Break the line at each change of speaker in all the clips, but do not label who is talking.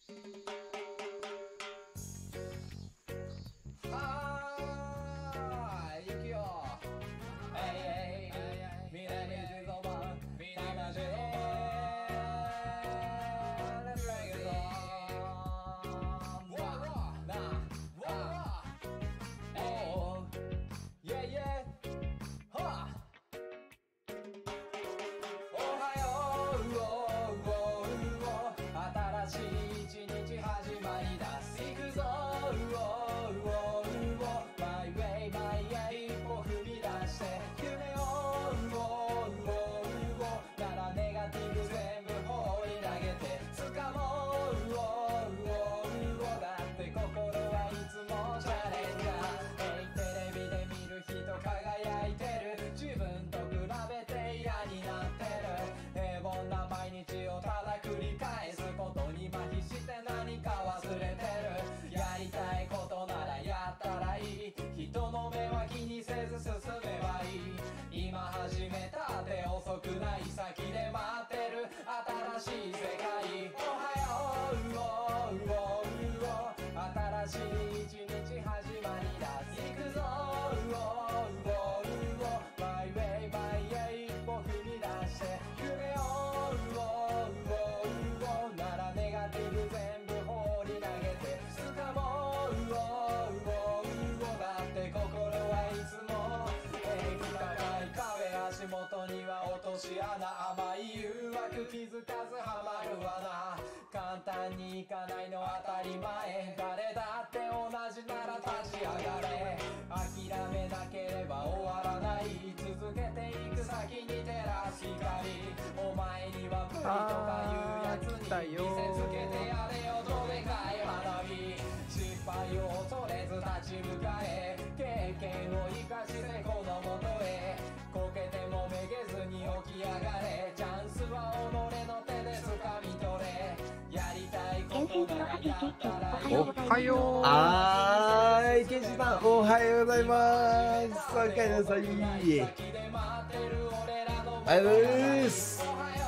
甘い誘惑気づかずハマるわな。簡単にいかないの当たり前。誰だって同じなら立ち上がれ。諦めなければ終わらない。続けていく先に照らす光。お前には無理とかいうやつに見せつけてやれよどでかい花火。失敗を恐れず立ち向かえ。経験を生かしてこのもとへ。こけてもめげずに起き上がれ。チャンスは己の手で掴み取れ。やりたいことならやったらいい。
おはよう。
はーい、ケンシさん、おはようございます。おかえりなさい。ありがとうございます。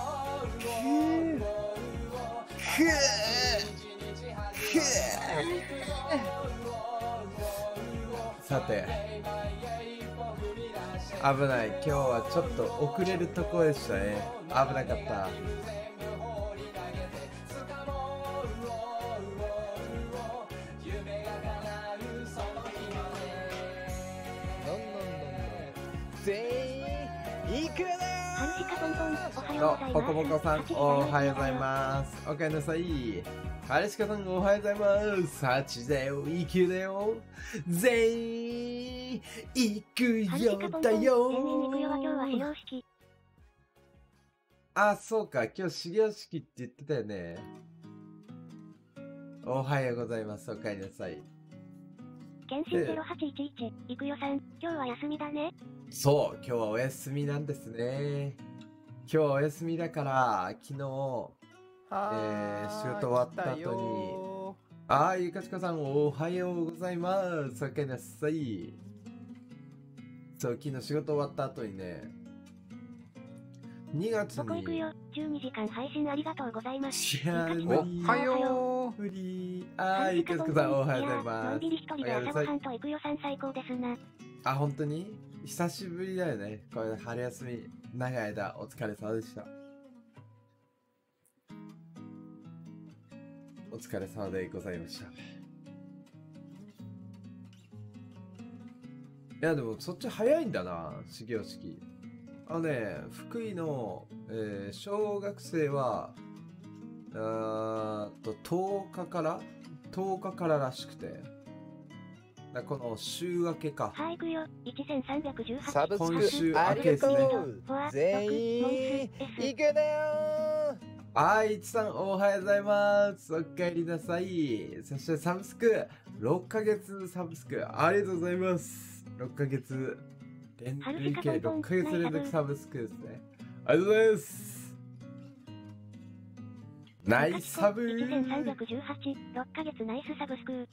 さて、危ない。今日はちょっと遅れるとこでしたね。危なかった。
全員行くな
ー。ポコポコさん、おはようございます。おかえりなさい。カレシカさん、おはようございます。8だよ、行くだよ。全員行くよだよ。あ、そうか、今日始業式って言ってたよね。おはようございます。おかえりなさい。
検診0811、行くよさん、今日は休みだね。
そう、今日はお休みなんですね。今日はお休みだから、昨日、仕事終わった後に、ゆかちかさん、おはようございます。おかえりなさい。そう、昨日仕事終わった後にね、2月に。
僕行くよ。12時間配信ありがとうございます。
おはよう。無理。ゆかちかさん、おはようございます。
のんびり一人で朝ごはんと行くよさん最高ですな。
あ、本当に久しぶりだよね。これ春休み、長い間お疲れ様でした。お疲れ様でございました。いや、でもそっち早いんだな、始業式。福井の、小学生は、10日かららしくて。この週明けか。
はい、行くよ。1318。
サブスクありがとう。全員行くなよ。
いちさん、おはようございます。おかえりなさい。そしてサブスク、6ヶ月サブスク、ありがとうございます。6ヶ月累計6ヶ月連続サブスクですね。ありがとうございます。ナイスサブー。
1318、6ヶ月ナイスサブスク。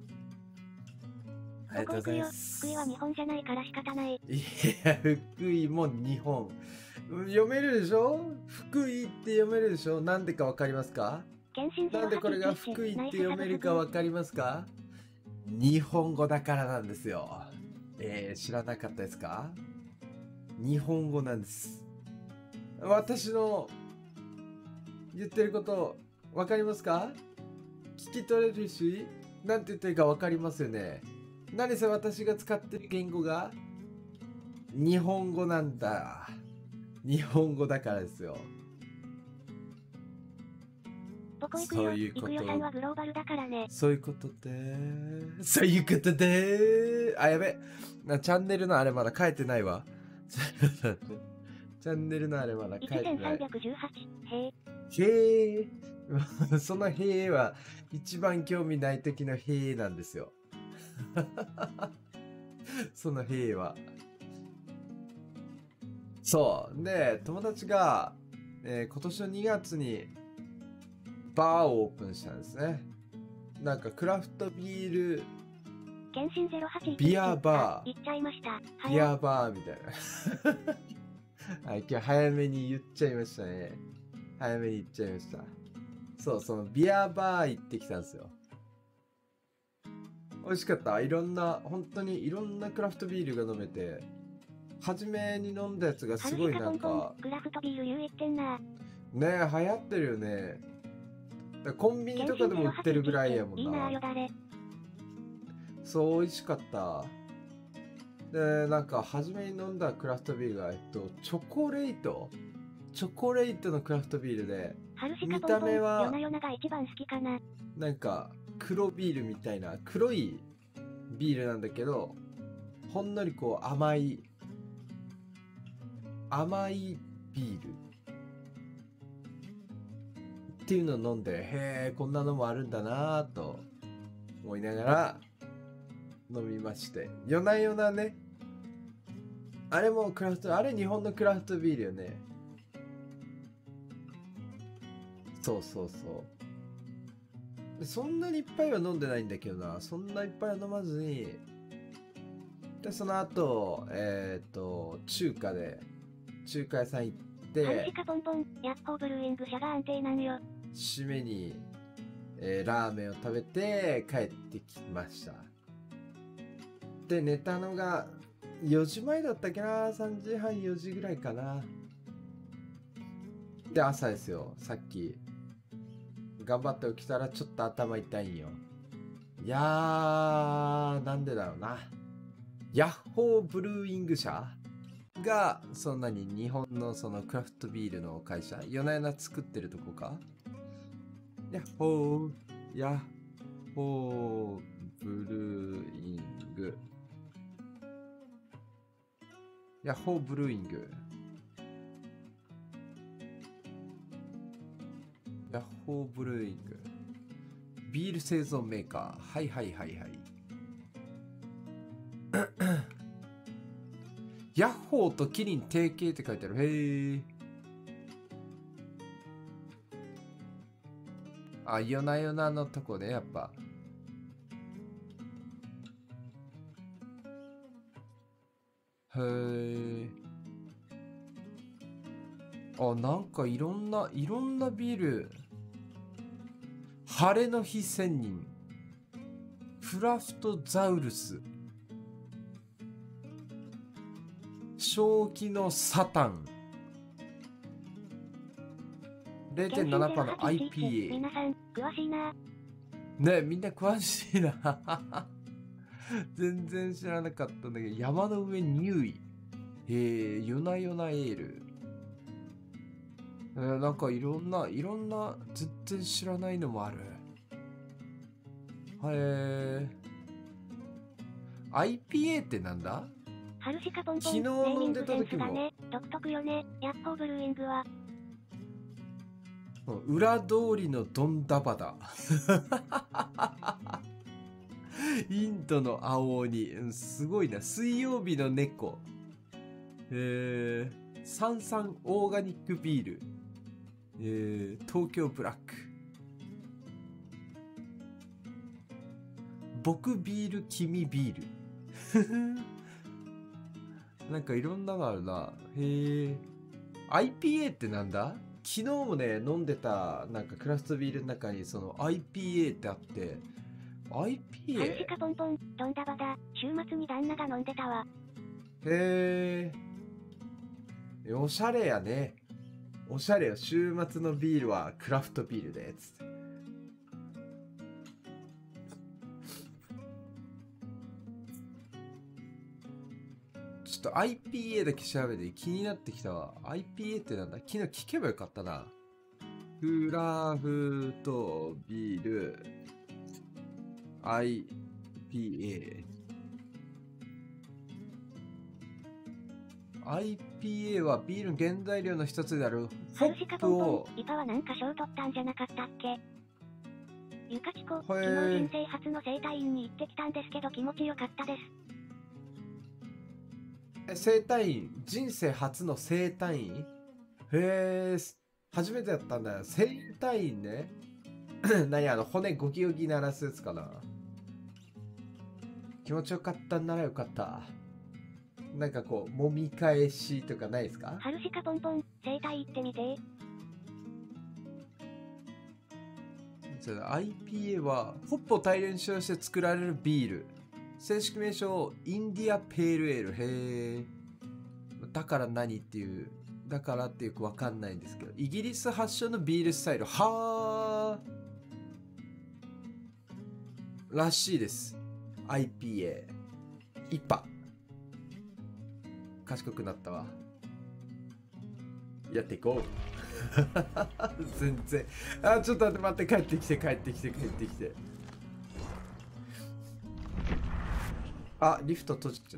ありがとうございます。
福井は日本じゃないから仕方ない。
いや、福井も日本。読めるでしょ？福井って読めるでしょ？なんでかわかりますか？ なんでこれが福井って読めるかわかりますか？日本語だからなんですよ。知らなかったですか？日本語なんです。私の言ってることわかりますか？聞き取れるし、なんて言ってるかわかりますよね。何せ私が使ってる言語が日本語なんだ。日本語だからですよ。
そういうこと。いくよさんはグローバルだからね。
そういうことで、そういうことで、あ、やべ。チャンネルのあれまだ書いてないわ。チャンネルのあれまだ書いてない。
1318、
へえ。そのへえは一番興味ない時のへえなんですよ。そのへえは。そう。で、友達が、今年の2月にバーをオープンしたんですね。なんかクラフトビール、ビアバー、ビアバーみたいな。はい、今日早めに言っちゃいましたね。早めに言っちゃいました。そう、そのビアバー行ってきたんですよ。美味しかった。いろんな、本当にいろんなクラフトビールが飲めて、初めに飲んだやつがすごいなんか、
クラフトビール言ってんな。
ねえ、流行ってるよね。コンビニとかでも売ってるぐらいやもんな。そう、美味しかった。で、なんか初めに飲んだクラフトビールが、チョコレートのクラフトビールで、見た目はなんか黒ビールみたいな黒いビールなんだけど、ほんのりこう甘いビールっていうのを飲んで、へえ、こんなのもあるんだなぁと思いながら飲みまして、夜な夜なね、あれもクラフト、あれ日本のクラフトビールよね。そうそうそう。でそんなにいっぱいは飲んでないんだけどな。そんないっぱいは飲まずに、で、その後、中華屋さん行って、締めに、ラーメンを食べて帰ってきました。で、寝たのが4時前だったっけな。3時半、4時ぐらいかな。で、朝ですよ。さっき頑張って起きたらちょっと頭痛いんよ。いやー、なんでだろうな。ヤッホーブルーイング社がそんなに日本のそのクラフトビールの会社、夜な夜な作ってるとこか。ヤッホーブルーイング、ヤッホーブルーイング、ヤッホーブルーイング、ビール製造メーカー。はいはいはいはい。ヤッホーとキリン提携って書いてある。へえ。あ、夜な夜なのとこね、やっぱ。へえ。あ、なんかいろんなビール。晴れの日仙人、クラフトザウルス、正気のサタン、0.7% の IPA。
皆さん詳しいな。
ね、みんな詳しいな。全然知らなかったんだけど、山の上入位、夜な夜なエール、なんかいろんな全然知らないのもある。IPA ってなんだ？
ハルシカポンポン、
昨日飲んでた時も、
ね、独特よね。ヤッホーブルーイングは
裏通りのドンダバダ。インドの青鬼、すごいな。水曜日の猫、サンサンオーガニックビール、東京ブラック、僕ビール君ビール。なんかいろんなのあるな。へえ。IPA ってなんだ？ 昨日もね、飲んでた、なんかクラフトビールの中にその IPA ってあって、
ハルシ
IPA?
カポンポン、ドンダバだ。週末に旦那が飲んでたわ。
へえ。おしゃれやね。おしゃれよ。週末のビールはクラフトビールで、つって。ちょっと IPA だけ調べて気になってきたわ。IPA ってなんだ？昨日聞けばよかったな。クラフトビール IPA。IPA はビールの原材料の一つであるホ
ハルシカポンポ
ップを
ン、イパはなんか賞取ったんじゃなかったっけ？ゆかちこ、昨日
へー
人生初の整体院に行ってきたんですけど気持ちよかったです。
整体院、人生初の整体院？へえ、初めてやったんだよ。整体院ね。何骨ゴキゴキ鳴らすやつかな。気持ちよかったんならよかった。なんかこう、揉み返しとかないですか？
ハルシカポンポン、整体行ってみて。
IPA はホップを大量に使用して作られるビール。正式名称インディアペールエール。へえ。だから何っていう、だからってよくわかんないんですけど、イギリス発祥のビールスタイル。はーらしいです。IPA。イパ。賢くなったわ。やっていこう。全然。あ、ちょっと待って、帰ってきて。あ、リフト閉じちゃった。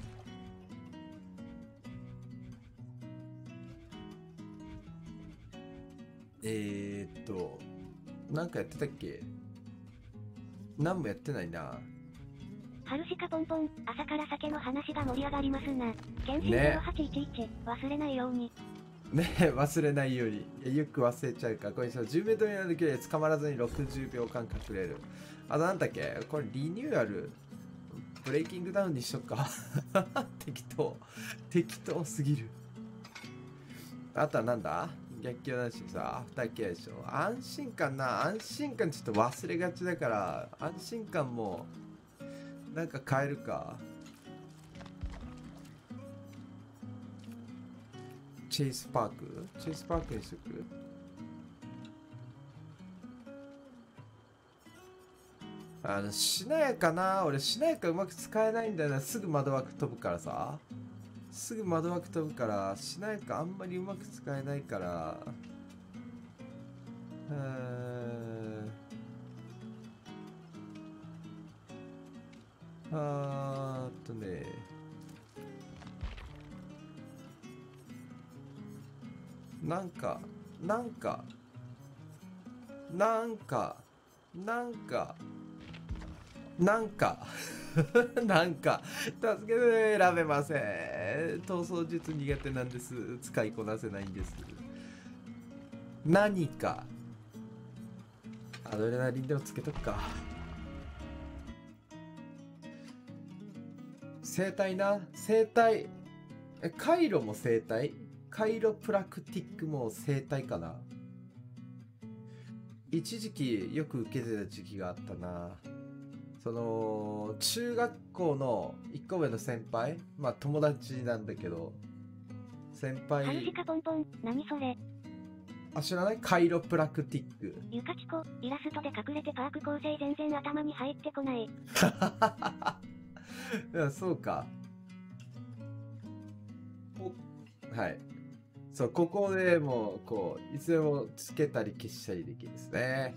なんかやってたっけ？何もやってないな。
ハルシカポンポン、朝から酒の話が盛り上がりますな。検診0811、忘れないように。
ねえ、忘れないように。よく忘れちゃうから。これ10メートル以内の距離で捕まらずに60秒間隠れる。あとなんだっけ？これリニューアル。ブレイキングダウンにしとくか。適当すぎる。あとはなんだ？逆境なしさ、アフターケアでしょ。安心感ちょっと忘れがちだから、安心感も、なんか変えるか。チェイスパークにしとく？しなやかな。俺しなやかうまく使えないんだよな。すぐ窓枠飛ぶからさ。しなやかあんまりうまく使えないから。なんか助けて、選べません。逃走術苦手なんです。使いこなせないんです。何かアドレナリンでもつけとくか。整体カイロも整体？カイロプラクティックも整体かな。一時期よく受けてた時期があったな。その中学校の1個上の先輩、まあ友達なんだけど、先輩。
ハルシカポンポン、何それ？
あ、知らない？カイロプラクティック。
ゆかちこ、イラストで隠れてパーク構成全然頭に入ってこない。
いや、そうか。はい。そう、ここでもう、こう、いつでもつけたり消したりできるですね。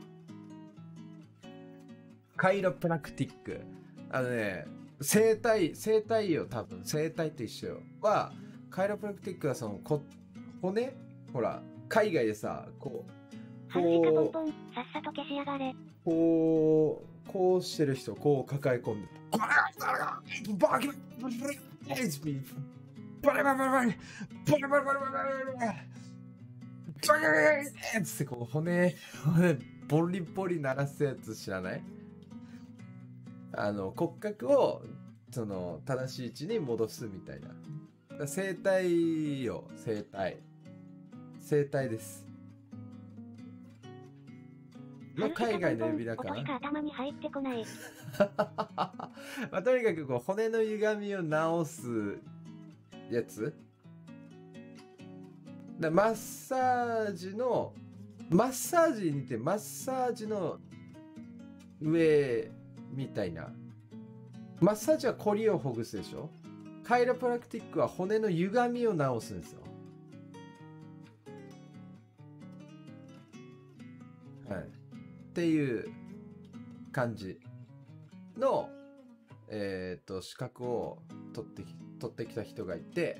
カイロプラクティック。整体よ、多分。整体と一緒よ。カイロプラクティックはその、骨ほら、海外でさ、こう、
ハルシカポンポン、さっさと消しやがれ。
こうしてる人、こう抱え込んで。つってこう骨ボリボリ鳴らすやつ知らない？骨格をその正しい位置に戻すみたいな。整体よ、整生体です。の海外の呼び名かな。
音しか頭に入ってこない。
まあ、とにかくこう骨の歪みを直すやつで、マッサージに似て、マッサージの上みたいな。マッサージはコリをほぐすでしょ。カイロプラクティックは骨の歪みを直すんですよ。はい。っていう感じの、資格を取ってきた人がいて、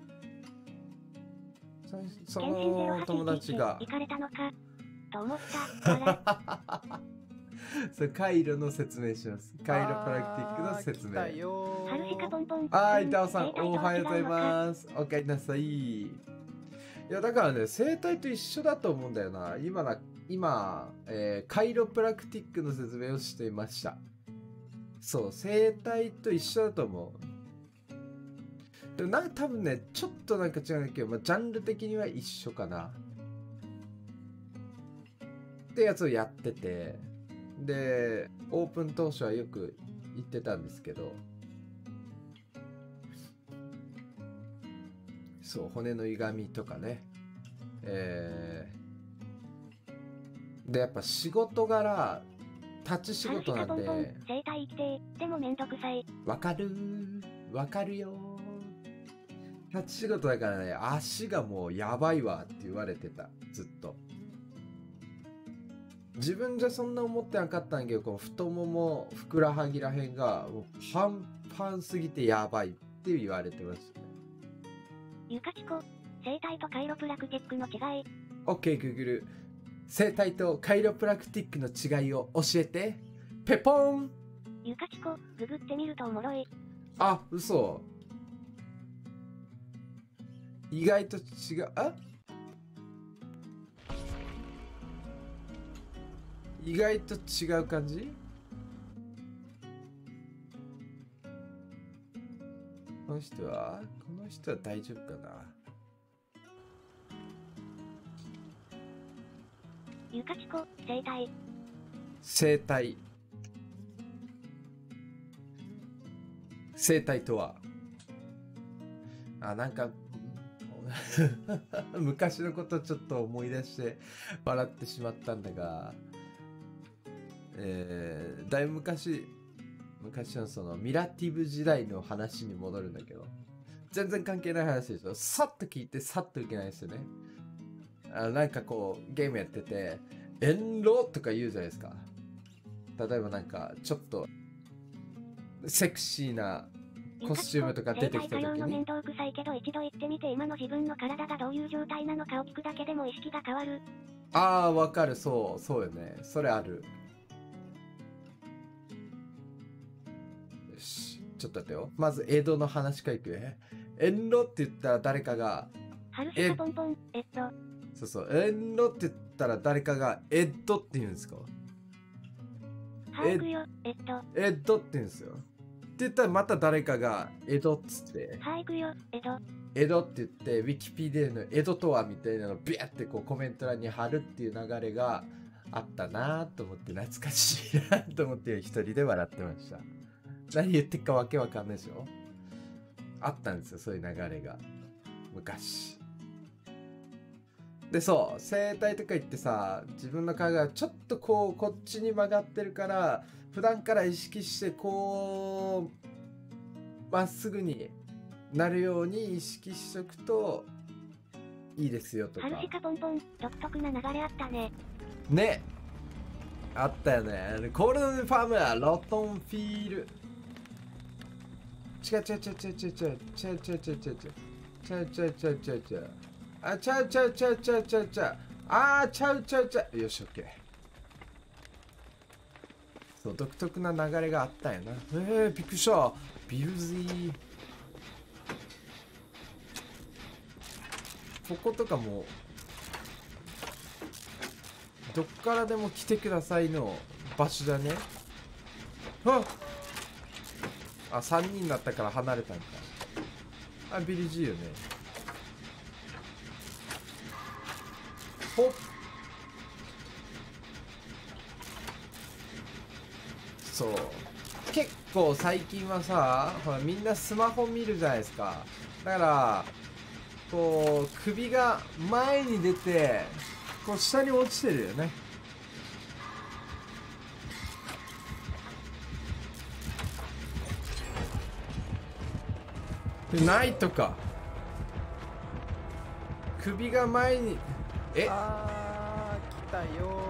その友達が
行かれたのかと思った。
それカイロの説明します。カイロプラクティックの説明。
ハルシカポンポン。
はい、板尾さん、おはようございます。おかえりなさい。いや、だからね、生体と一緒だと思うんだよな。今、カイロプラクティックの説明をしていました。そう、生体と一緒だと思う。でも多分ね、ちょっとなんか違うんだけど、まあ、ジャンル的には一緒かな。ってやつをやってて、で、オープン当初はよく言ってたんですけど、そう、骨の歪みとかね。で、やっぱ仕事柄、立ち仕事なんで。
生体生きて、でもめんどくさい。
わかるよ。立ち仕事だからね、足がもうやばいわって言われてた、ずっと。自分じゃそんな思ってなかったんだけど、この太もも、ふくらはぎらへんが、もうパンパンすぎてやばいって言われてましたね。
ゆかちこ、生体とカイロプラクティックの違い。
OK、グーグル。生体とカイロプラクティックの違いを教えて。ペポン。
ゆかちこ、ググってみるとおもろい。
あ、嘘。意外と違う。意外と違う感じ。この人は大丈夫かな。
ゆかちこ、生体。
生体とは、なんか昔のことちょっと思い出して笑ってしまったんだが、だいぶ昔のそのミラティブ時代の話に戻るんだけど、全然関係ない話でしょ。さっと聞いてさっといけないですよね。なんかこうゲームやってて遠路とか言うじゃないですか。例えばなんかちょっとセクシーなコスチュームとか出てきた時に、
の面倒くさいけど一度行ってみて、今の自分の体がどういう状態なのかを聞くだけでも意識が変わる。
わかる。そうよね。それある。よし、ちょっと待ってよ。まず江戸の話からいくね。遠路って言ったら誰かが
ハルシカポンポン、
そう、遠路って言ったら誰かがエッドって言うんですか。
エ
ッドって言うんですよ。って言ったらまた誰かが江戸っつって、江戸って言ってウィキペディアの江戸とはみたいなのをビャってこうコメント欄に貼るっていう流れがあったなと思って、懐かしいなと思って一人で笑ってました。何言ってるかわけわかんないでしょ。あったんですよ、そういう流れが昔で。そう、整体とか言ってさ、自分の体がちょっとこっちに曲がってるから、普段から意識してこうまっすぐになるように意識しとくといいですよとか。
ハルシカポンポン、独特な流れあったね。
ね、あったよね。コールドファームはロトンフィール。違う。よし、オッケー。そう、独特な流れがあったんやな。びっくりした。ビルズィー。こことかもどっからでも来てくださいの場所だね。3人になったから離れたんか。ビリジーよね。 ほっ。そう、結構最近はさ、ほらみんなスマホ見るじゃないですか。だからこう首が前に出てこう下に落ちてるよね。ナイトか。首が前に、え、
あー来たよ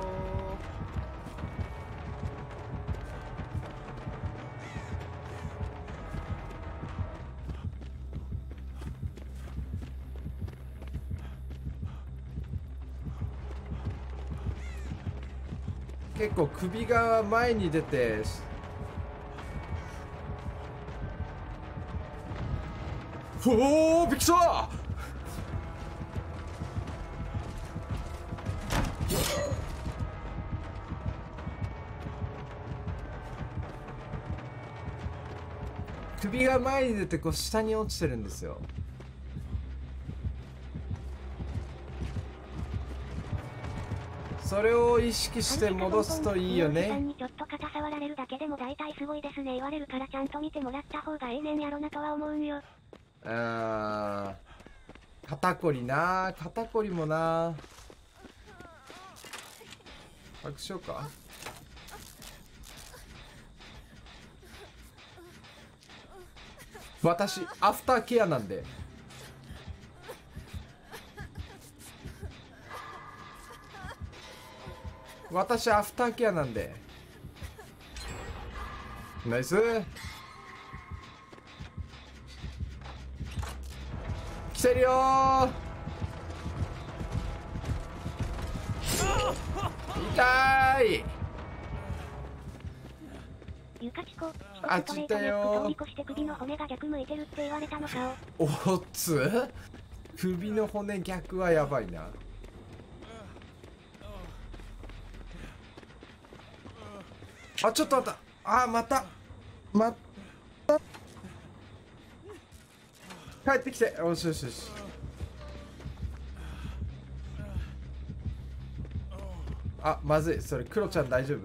結構首が前に出て、おお、びっくりした。首が前に出てこう下に落ちてるんですよ。それを意識して戻すといいよね。
ちょっと肩触られるだけでも大体すごいですね言われるからちゃんと見てもらった方がええねんやろなとは思うんよ。
肩こりな、肩こりもな。拍手しようか。私アフターケアなんで。私アフターケアなんで。ナイス。来てるよー。痛い。
ゆかちこ、
あっち行ったよー。
通り越して首の骨が逆向いてるって言われたのか
おっつ、首の骨逆はやばいな。あ、ちょっと待った。あ、また帰ってきて。よしよしよし。あ、まずい。それクロちゃん大丈夫？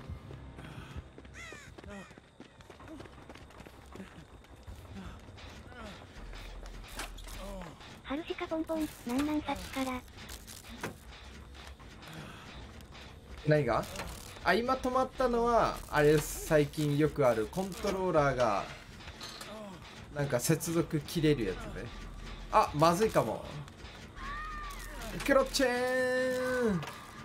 ハルシカポンポン、なんさっきから。
何が？あ、今止まったのはあれです。最近よくあるコントローラーがなんか接続切れるやつね。あ、まずいかも。クロチェーン。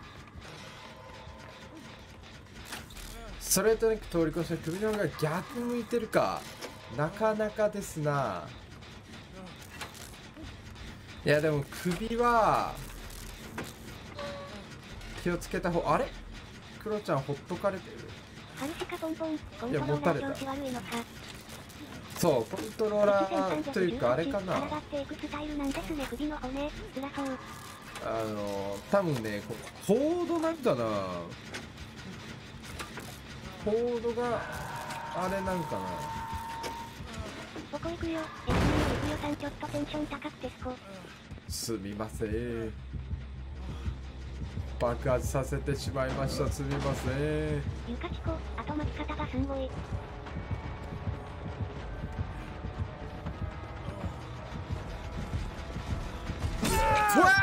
ストレートネック通り越して首の方が逆向いてるか。なかなかですな。いやでも首は気をつけた方。あれ、クロちゃんほっとかれてる。
ハルシカポンポン、コントローラー調子悪いのか。
そう、コントローラーというかあれかな。
体っていくスタイルなんですね。首の骨、辛そう。
多分ね、コードなんかな。コードがあれなんかな。
ここ行くよ。行くよさん、ちょっとテンション高くて
すみません。爆発させてしまいました。すみません。
ゆかちこ、あと巻き方がすんごい。
うわ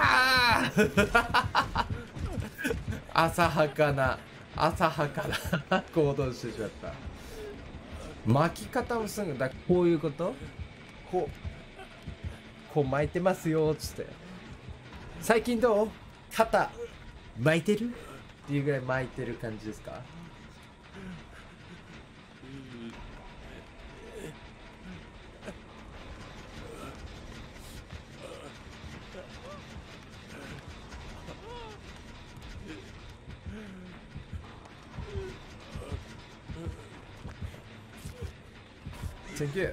浅はかな行動してしまった。巻き方もすぐだ。こういうこと、こう巻いてますよっつって。最近どう？肩巻いてるっていうぐらい巻いてる感じですか？Thank you.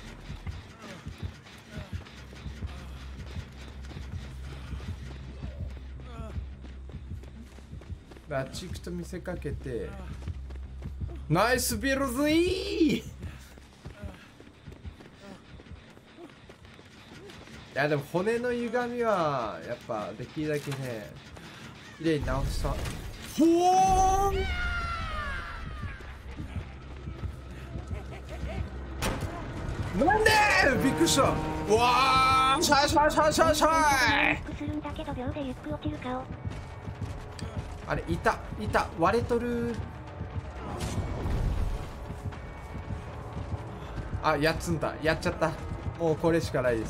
あっち行くと見せかけてナイスビルズイー。 やでも骨の歪みはやっぱできるだけね綺麗に直した。ほーん。なんでびっくりした。うわーシャイシャイシャイシャイシャイ。
するんだけど秒でゆっく落ちるかを。
あれいた割れとる。あ、やっつんだ。やっちゃった。もうこれしかないです。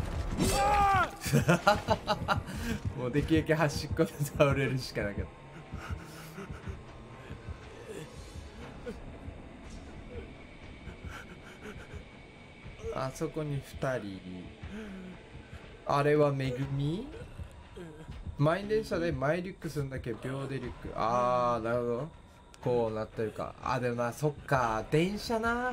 もうできるだけ端っこで倒れるしかなかった。あそこに2人。あれはめぐみ。満員電車でマイリュックするんだけど秒でリュック。ああなるほど、こうなってるか。あでもな、そっか電車な。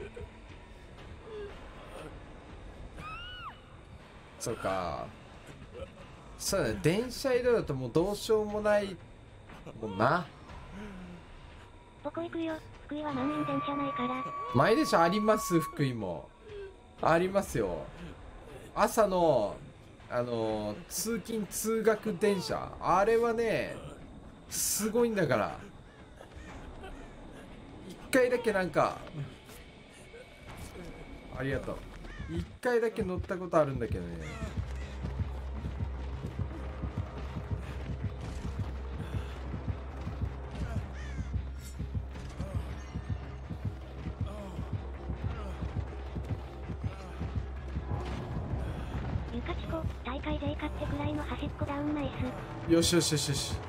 そうか、そうだね、電車移動だともうどうしようもないもんな。
どこ行くよ。福井は満員電車ないから。
満員電車あります。福井もありますよ。朝の通勤通学電車、あれはねすごいんだから。一回だけなんかありがとう、一回だけ乗ったことあるんだけどね。
ゆかちこ大会で勝ってくらいの端っこダウンナイス。
よしよしよしよし。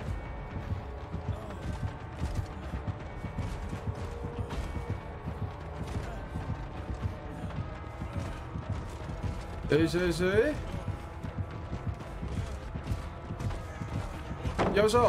よいしょよいしょよいしょ。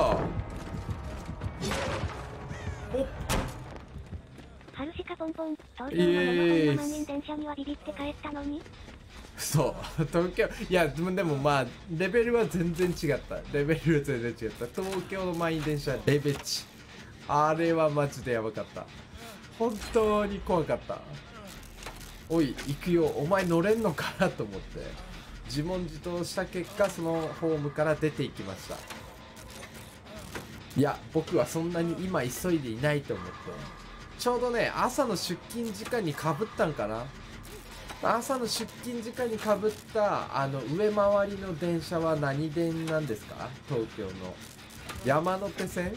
おっ、
ハルシカポンポン、東京の7本の満員電車にはビビって帰ったのに。
そう東京、いやでもまあレベルは全然違った。レベルは全然違った。東京の満員電車レベチ、あれはマジでやばかった。本当に怖かった。おい行くよ、お前乗れんのかなと思って自問自答した結果、そのホームから出ていきました。いや僕はそんなに今急いでいないと思って、ちょうどね朝の出勤時間にかぶったんかな。朝の出勤時間にかぶった上回りの電車は何電なんですか？東京の山手線。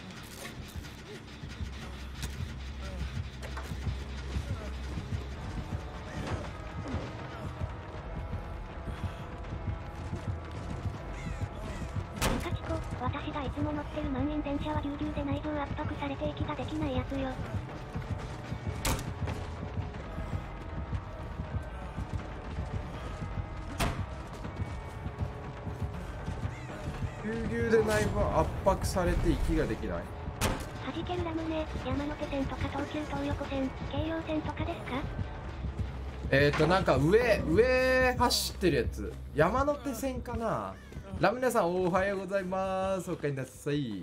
ゆかちこ、私がいつも乗ってる満員電車はぎゅうぎゅうで内臓圧迫されて息ができないやつよ。
ぎゅうぎゅうで内部圧迫されて息ができない。
弾けるラムネ、山手線とか東急東横線、京葉線とかですか？
なんか上走ってるやつ、山手線かな。ラムネさんおはようございます。おかえりなさい。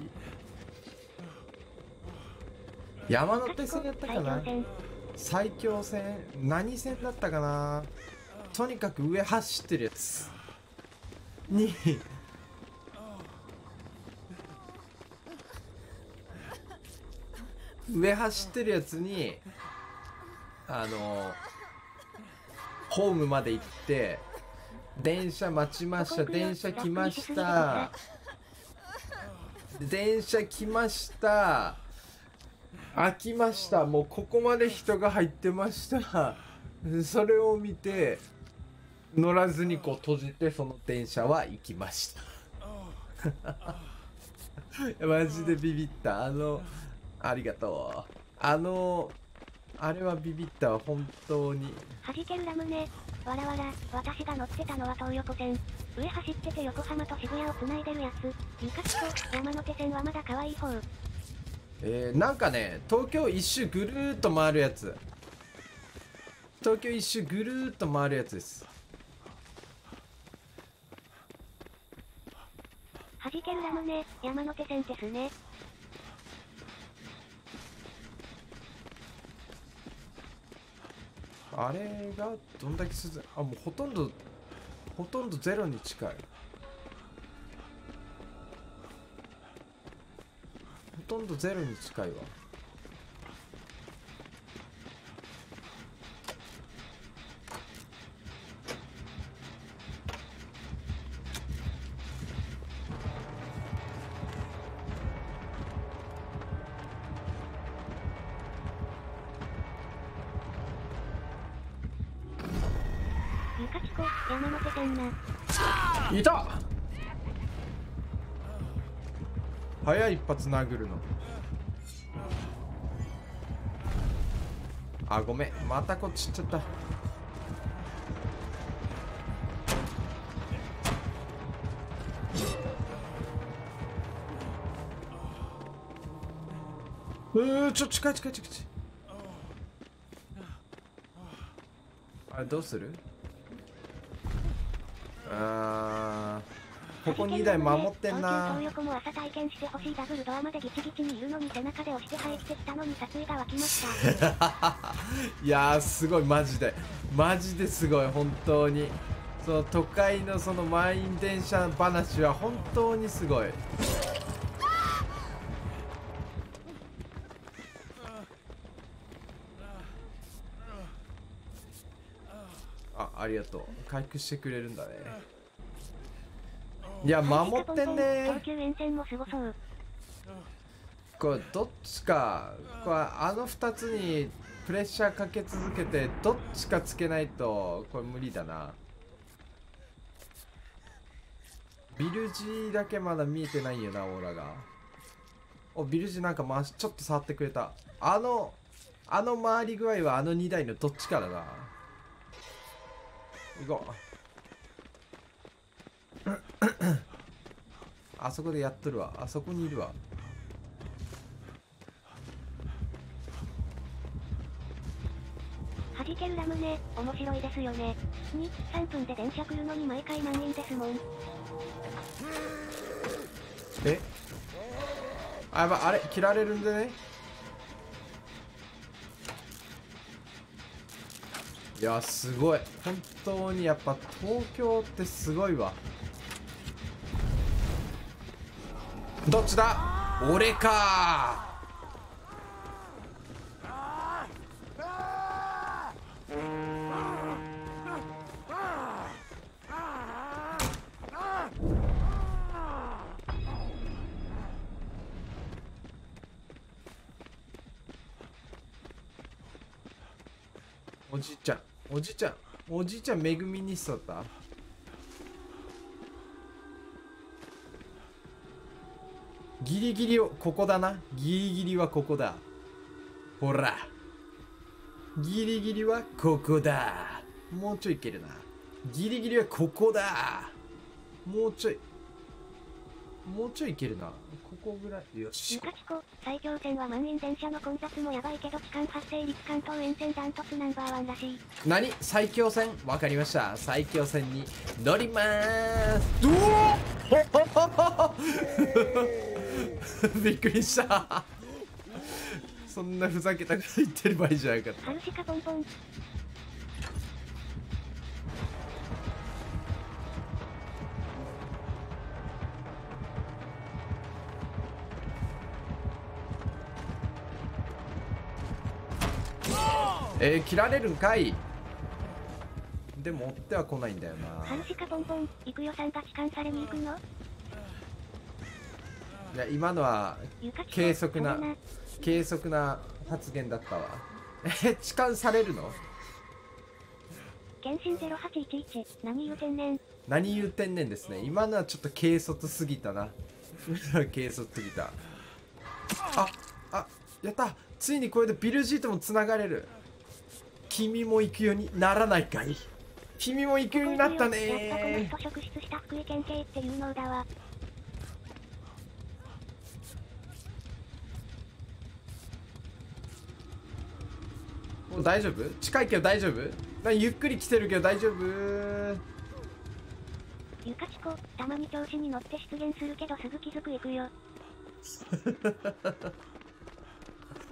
山手線やったかな。埼京線何線だったかな。とにかく上走ってるやつに上走ってるやつにホームまで行って電車待ちました、電車来ました、電車来ました、開きました、もうここまで人が入ってました。それを見て乗らずにこう閉じて、その電車は行きましたマジでビビった。ありがとう。あれはビビったわ、本当に。
弾けるラムネ。わらわら、私が乗ってたのは東横線。上走ってて横浜と渋谷を繋いでるやつ。ゆかちこ、山手線はまだ可愛い方。
なんかね、東京一周ぐるーっと回るやつ。東京一周ぐるーっと回るやつです。
弾けるラムネ、山手線ですね。
あれがどんだけ涼、あ、もうほとんどほとんどゼロに近い。ほとんどゼロに近いわ。
ゆかきこ、山手線な。
いた。早い一発殴るの。あ、ごめん、またこっち行っちゃった。ちょ、近い近い近い近い。あれどうする？ここ2台守ってんな。
東急東横も朝体験してほしい。ダブルドアまでギチギチにいるのに背中で押して生えてきたのに殺意が湧きました
いやーすごい、マジですごい、本当に。その都会のその満員電車話は本当にすごい。ありがとう。回復してくれるんだね。いや、守ってんね。
東急沿線もすごそう。
これどっちか、これあの2つにプレッシャーかけ続けてどっちかつけないとこれ無理だな。ビルジだけまだ見えてないよな、オーラが。お、ビルジなんかちょっと触ってくれた。あの回り具合はあの2台のどっちかだな。行こう。あそこでやっとるわ。あそこにいるわ。
弾けるラムネ、面白いですよね。2、3分で電車来るのに毎回満員ですもん。
え？あ、やばい、あれ切られるんでね。いや、すごい。本当にやっぱ東京ってすごいわ。どっちだ？俺かおじいちゃん、おじいちゃん、おじいちゃん、めぐみにしとった。ギリギリをここだな。ギリギリはここだ。ほら、ギリギリはここだ。もうちょいいけるな。ギリギリはここだ。もうちょいいけるな。ここぐらい。よし。
ゆかきこ、埼京線は満員電車の混雑もやばいけど期間発生率関東沿線ダントツナンバーワンらしい。
何？埼京線？わかりました。埼京線に乗りまーす。びっくりした。そんなふざけたこと言ってる場合じゃなかった。
ハルシカポンポン。
切られるんかい。でも追っては来ないんだよな。
ハルシカポンポン、イクヨさんが帰還されに行くの？
いや、今のは軽率な発言だったわ。痴漢されるの？
検診0811、何言うてんねん。
何言うてんねんですね。今のはちょっと軽率すぎたな。軽率すぎた。あ、やった。ついにこれでビルジーともつながれる。君も行くようにならないかい？君も行くようになったねー。
やっぱこの人職質した福井県警って有能だわ。
もう大丈夫？近いけど大丈夫？ゆっくり来てるけど大丈夫？
ゆかちこ、たまに調子に乗って出現するけどすぐ気づく行くよ。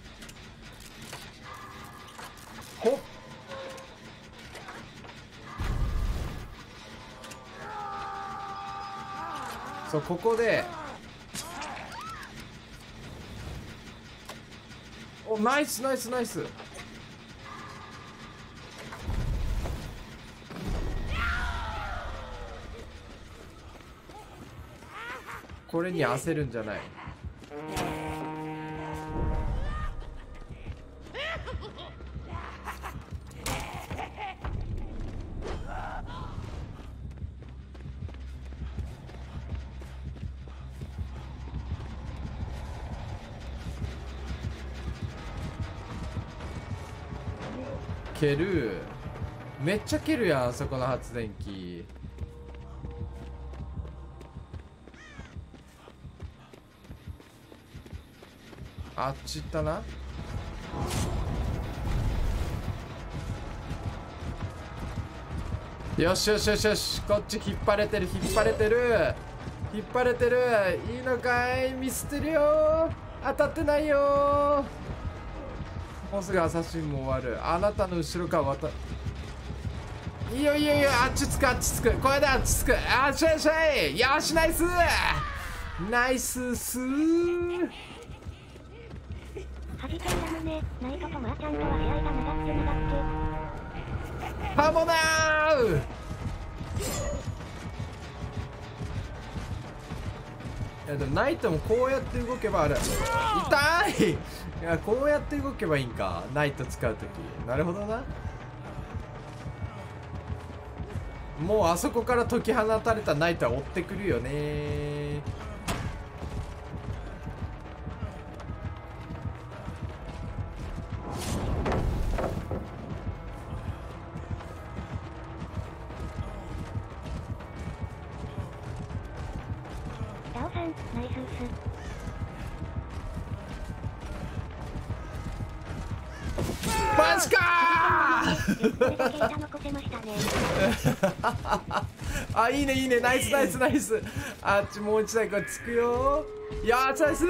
ほっ。そう、ここでお、ナイスナイスナイス。これに焦るんじゃない。蹴る。めっちゃ蹴るやん、あそこの発電機。あっち行ったな。よしよしよしよし、こっち引っ張れてる引っ張れてる引っ張れてる。いいのかい、ミスってるよ。当たってないよ。もうすぐアサシンも終わる。あなたの後ろからいいよいいよいいよ、あっちつくあっちつく、これであっちつく、あっしゃいしゃい、よしナイスナイススー。
はじけるラムネ、ナイトとマーちゃんとは試合が長くて長くて。
ハモナー。いやでもナイトもこうやって動けばあれ痛い。いやこうやって動けばいいんか、ナイト使うとき。なるほどな。もうあそこから解き放たれたナイトは追ってくるよね。
ダオさん、ナイスース。
マジか
これだけ板残せましたね。
あ、いいねいいね、ナイスナイスナイス。あっちもう一台これつくよ。いやーナイスー。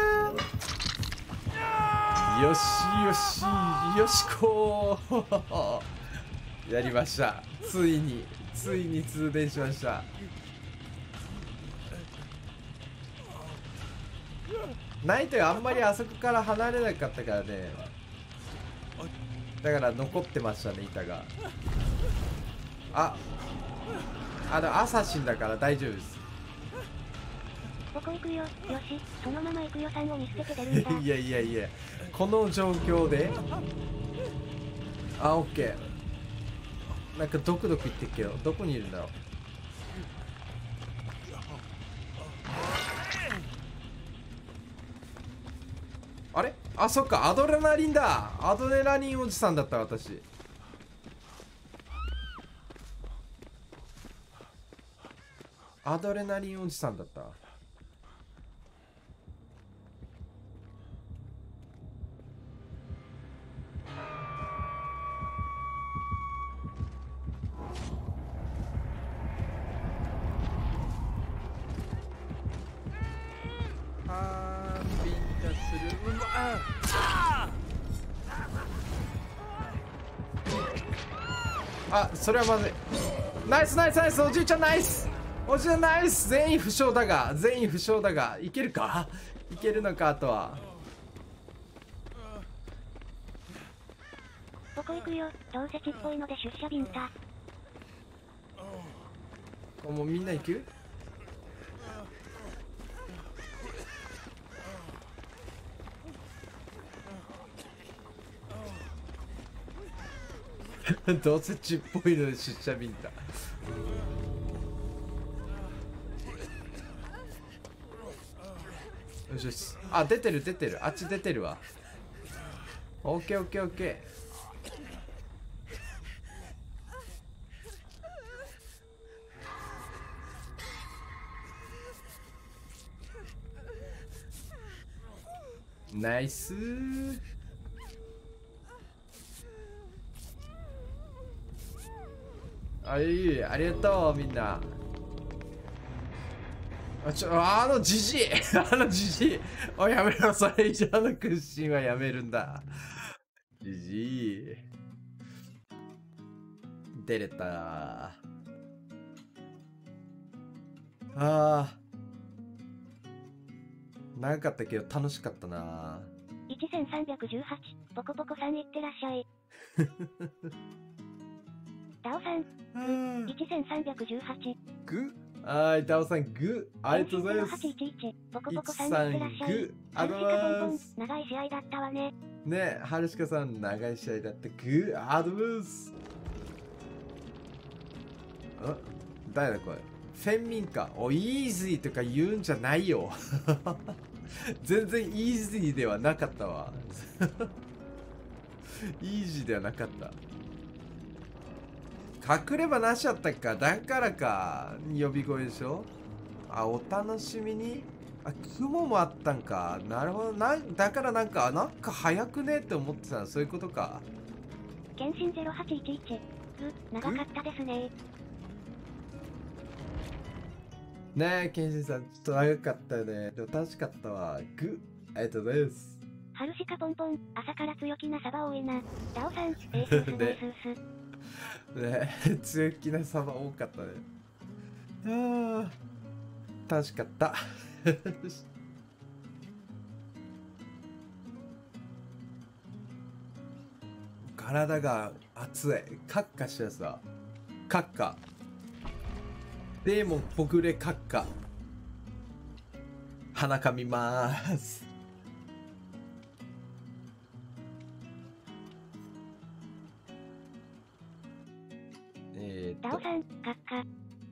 よしよしよしこー。やりました。ついに通電しました。ナイトがあんまりあそこから離れなかったからね。だから残ってましたね、板が。アサシンだから大丈夫です。
ここ行くよ。よし、そのまま行くよさんを見捨てて出るんだ。
いやいやいや、この状況で。あ、オッケー。なんかドクドク言ってっけど、どこにいるんだろう。あれ、あ、そっか、アドレナリンだ。アドレナリンおじさんだった私。アドレナリンおじさんだった。あ、それはまずい。ナイスナイスナイス、おじいちゃんナイス、おじいちゃんナイス。全員負傷だがいけるか、いけるのか。あとは
ここ行くよ。どうせちっぽいので出社ビンタ。
もうみんな行く。どうせちっぽいので出社ビンタ。よしよし。あ、出てるあっち出てるわ。オッケーオッケーオッケー。ナイスー。ありがとうみんな。あのじじいおいやめろ、それ以上の屈伸はやめるんだ。じじい出れた。長かったけど楽しかったな。
1318、ポコポコさんいってらっしゃい。ダオさん、1318。
グはい、ダオさんグありがとうございます。
811、ポコポコさんいってらっしゃい。
グありがとうございます。
長い試合だったわね。
ね、はるしかさん長い試合だった。グアドブス。誰だこれ。フェンミンか。イージーとか言うんじゃないよ。全然イージーではなかったわ。イージーではなかった。隠れ場なしやったか。だからか。呼び声でしょ。あ、お楽しみに。あ、雲もあったんか。なるほど。だからなんか早くねって思ってたの。そういうことか。
検診0811。長かったですね。
ねえ、ケンシンさん、ちょっと長かったよね。でも楽しかったわ。ありがとうございます。
ハルシカポンポン、朝から強気なサバ多いな。ダオさん、エースース。
ね、強気なサバ多かったね。ああ、楽しかった。体が熱い。カッカしたさ。カッカ。デーモンほぐれカッカ。鼻かみまーす。
ダオさん、カッカ。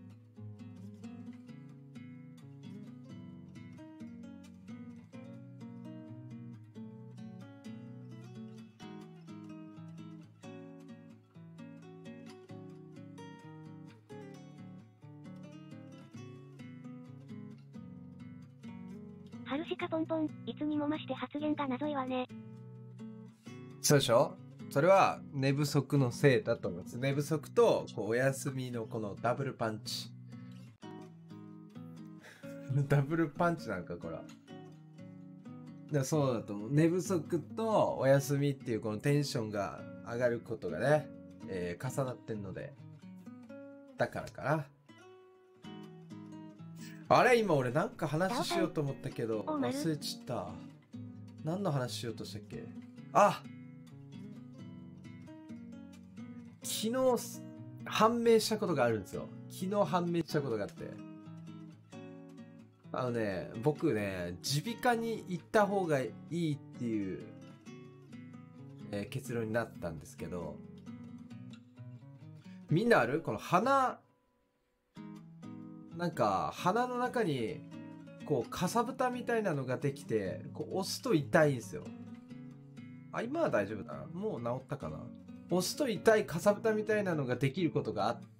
ハルシカポンポン、いつにも増して発言が謎いわね。
そうでしょ。それは寝不足のせいだと思います。寝不足とこうお休みのこのダブルパンチ。ダブルパンチなんかこれ。そうだと思う。寝不足とお休みっていうこのテンションが上がることがね、重なってんので。だからかな。あれ今俺なんか話しようと思ったけど忘れちった。何の話しようとしたっけ。あ、昨日判明したことがあるんですよ。昨日判明したことがあって。僕ね、耳鼻科に行った方がいいっていう、結論になったんですけど、みんなある？この鼻、なんか鼻の中にこうかさぶたみたいなのができて、こう押すと痛いんですよ。あ、今は大丈夫だな。もう治ったかな。押すと痛いかさぶたみたいなのができることがあって、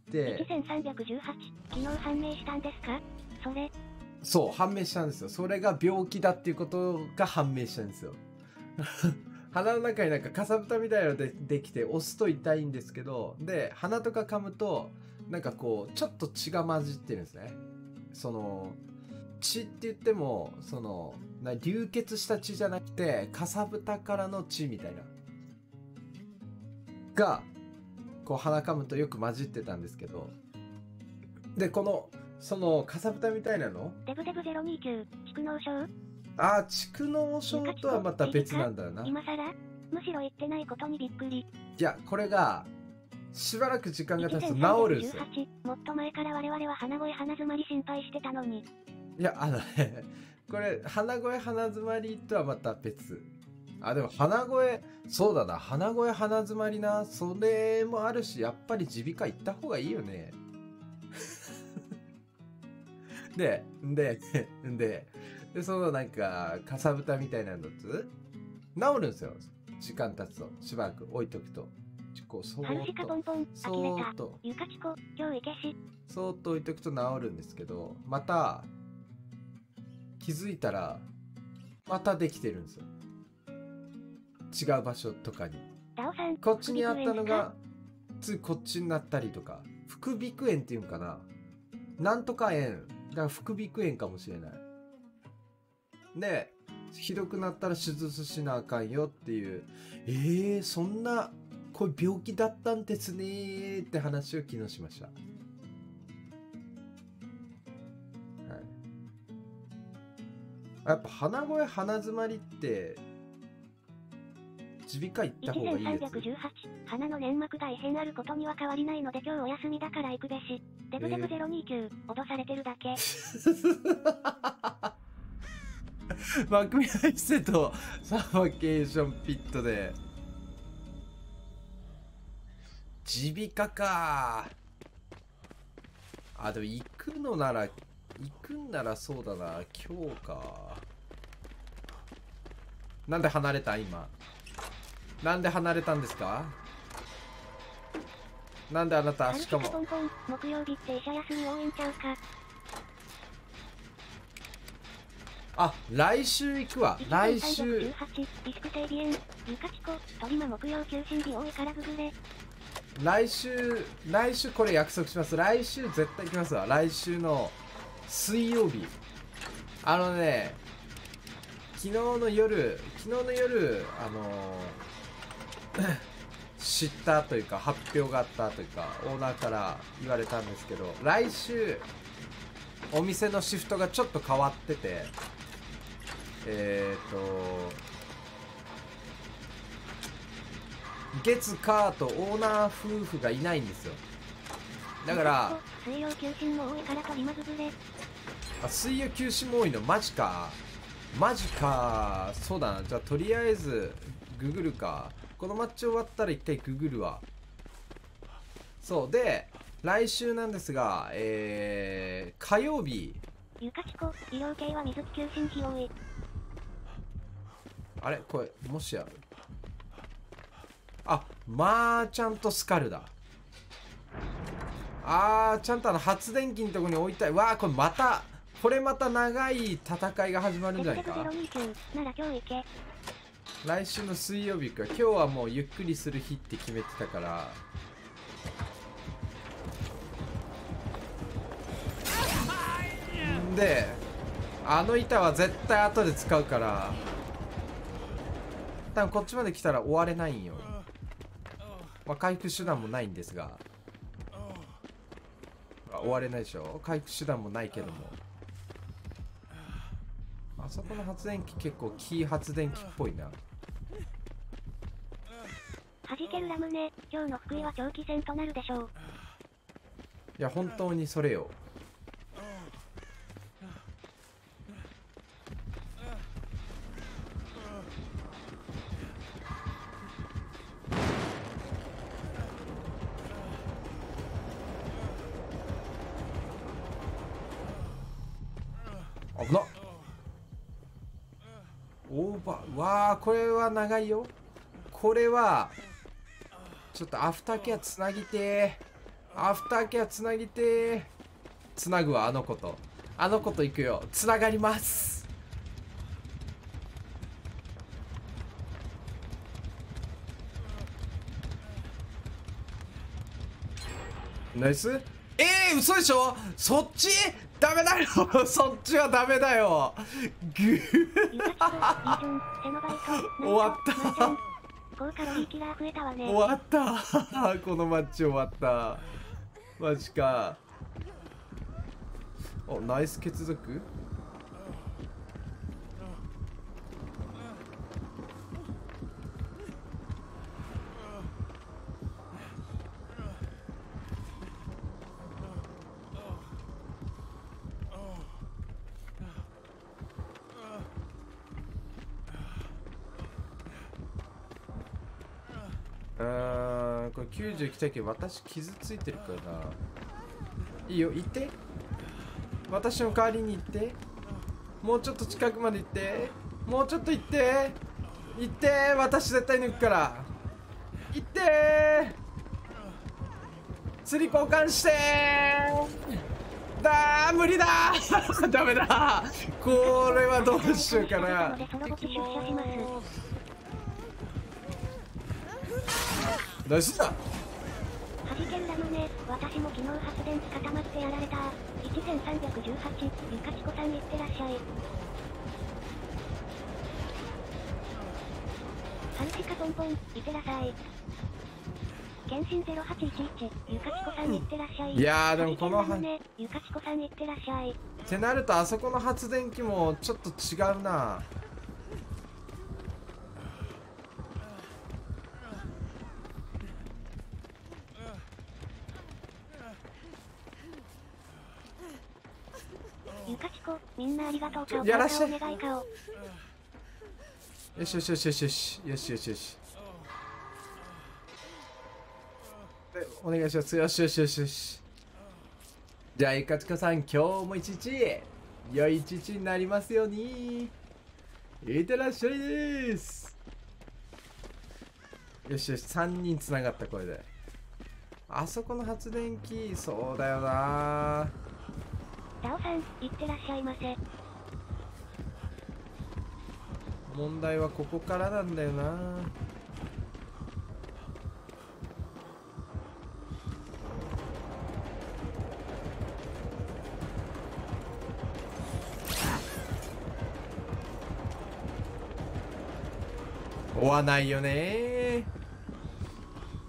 1318、昨日判明したんですか？それ。
そう、判明したんですよ。それが病気だっていうことが判明したんですよ。鼻の中になんかかさぶたみたいなのできて押すと痛いんですけど、で鼻とか噛むとなんかこうちょっと血が混じってるんですね。その血って言ってもその流血した血じゃなくてかさぶたからの血みたいながこう鼻噛むとよく混じってたんですけど、でこのそのかさぶたみたいなの
デブデブ029、蓄膿症？
あ、蓄膿症とはまた別なんだよな。
今更？むしろ言ってないことにびっくり。
いや、これがしばらく時間が経つと治るんですよ。
もっと前から我々は鼻声鼻詰まり心配してたのに。
いや、これ鼻声鼻詰まりとはまた別。あ、でも鼻声、そうだな、鼻声鼻詰まりな、それもあるし、やっぱり耳鼻科行った方がいいよね。で、そのなんかかさぶたみたいなのつ治るんですよ。時間経つと、しばらく置いとくと、こうそーっとそーっとそーっと置いとくと治るんですけど、また気づいたらまたできてるんですよ。違う場所とかに。こっちにあったのがついこっちになったりとか、副鼻腔炎っていうんかな、なんとか炎だから副鼻腔炎かもしれない。でひどくなったら手術しなあかんよっていう、そんなこれ病気だったんですねーって話を昨日しました。はい、やっぱ鼻声鼻詰まりって耳鼻科行った方がいいです。
1318、鼻の粘膜が異変あることには変わりないので今日お休みだから行くべし。デブデブ029、脅されてるだけ。
マクミライセとサバケーションピットで耳鼻科か。あ、でも行くんならそうだな、今日か。なんで離れた今。なんで離れたんですか。なんであなたしかも
木曜日って医者休み多いんちゃうか。
あ、来週行くわ。来週。
リスク制限、ユカチコ、トリマ木曜休診日多いからググれ。
来週これ約束します。来週絶対行きますわ。来週の水曜日。昨日の夜知ったというか発表があったというかオーナーから言われたんですけど、来週お店のシフトがちょっと変わってて、月火とオーナー夫婦がいないんですよ。だから
水曜休診も多いから取りまずぶれ。
水曜休止も多いの？マジかマジか。そうだな、じゃあとりあえずググるか。このマッチ終わったら一回ググるわ。そうで来週なんですが、火曜日。
ゆかちこ、医療系は水木休診費多い。
あれこれもしやマーチャントスカルだ。ちゃんと発電機のとこに置いたい。わあこれまた長い戦いが始まるんじゃないか。
なら今日行け。
来週の水曜日か。今日はもうゆっくりする日って決めてたから。であの板は絶対後で使うから、多分こっちまで来たら終われないんよ。回復手段もないんですが、終われないでしょ。回復手段もないけども、あそこの発電機結構キー発電機っぽいな。
弾けるラムネ、今日の福井は長期戦となるでしょう。
いや本当にそれよ。危なっ。オーバー。わあこれは長いよ。これはちょっとアフターケアつなぎてー。アフターケアつなぎてー。つなぐわ。あの子と行くよ。つながります。ナイス。嘘でしょ。そっちダメだよそっちはダメだよ。グー終わった
高カロリーキラー増えたわね。
終わったこのマッチ終わった。マジか。ナイス血族。これ90来たけど私傷ついてるからな。いいよ行って。私の代わりに行って。もうちょっと近くまで行って。もうちょっと行って行って。私絶対抜くから行って。釣り交換してー。無理だーダメだ。これはどうしようかな。ナイスだ。
弾けるラムネ、私も昨日発電機固まってやられた。1318、ゆかちこさんいってらっしゃい。ハルシカポンポン、いってらさい。検診0811、ゆかちこさんいってらっしゃい。
いやーでもこの
ゆかちこさんいってらっしゃい。
ってなるとあそこの発電機もちょっと違うな。
ゆかちこ、みんなありがとうか。
やらして。
お願いかを。
よしよしよしよしよしよしよしよし。お願いします。よしよしよしよし。じゃあゆかちこさん今日も一日良い一日になりますように。いってらっしゃいです。よしよし3人つながった。これであそこの発電機そうだよな。
ダオさん、いってらっしゃいませ。
問題はここからなんだよな。追わないよね。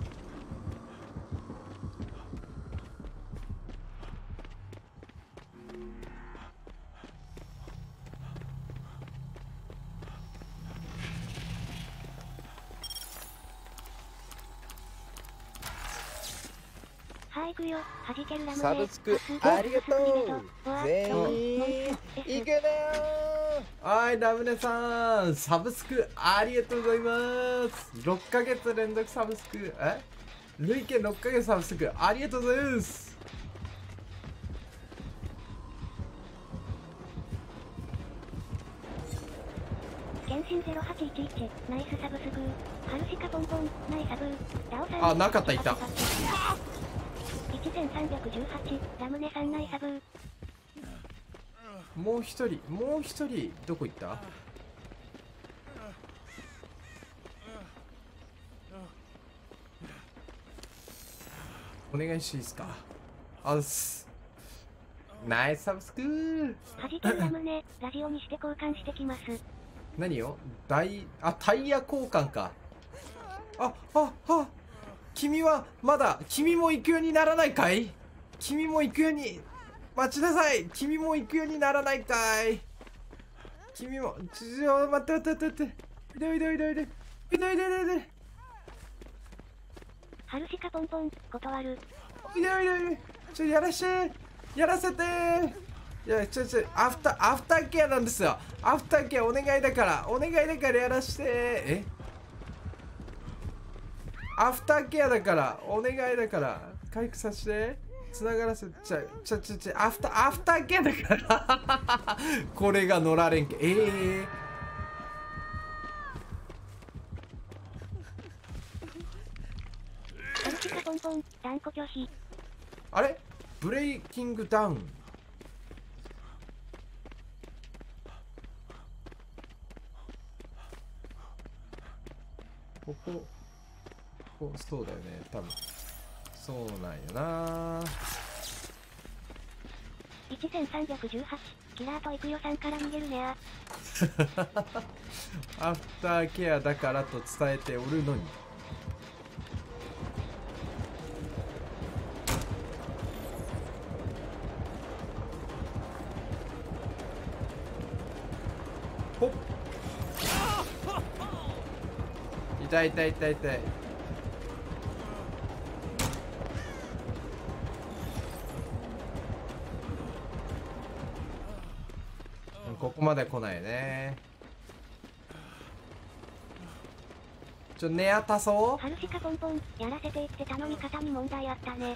さあ行くよ、弾けるラムネ。
サブスクありがとう。全員行くなよ。
はい、ラムネさん、サブスクありがとうございます。6ヶ月連続サブスク、累計6ヶ月サブスクありがとうございます。
検診0811、ナイスサブスク。ハルシカポンポン、ナイサブ。ダオさん。
あ、なかった、いた。
1318、ラムネさんナイサブ。
もう一人、どこ行った？お願いしていいですか？あっす。ナイスサブスクー。
弾けるラムネ、ラジオにして交換してきます。
何よ？タイヤ交換か。君はまだ、君も行くようにならないかい？君も行くように、待ちなさい。君も行くようにならないかい？君も、待って。おいで。
ハルシカポンポン、断る。
おいで。やらせて。いや、アフターケアなんですよ。アフターケアお願いだからやらして。アフターケアだから、お願いだから、回復させて。繋がらせ、アフターケアだから。これが野良連携。
ハルシカポンポン、断固拒否。
あれ？ブレイキングダウン。ここそうだよね、多分。そうなんよな。
1318、キラーとイクヨさんから逃げるねや。
アフターケアだからと伝えておるのに。ほっ。痛い。ここまで来ないね。ネア足そう。
ハルシカポンポン、やらせて言って頼み方に問題あったね。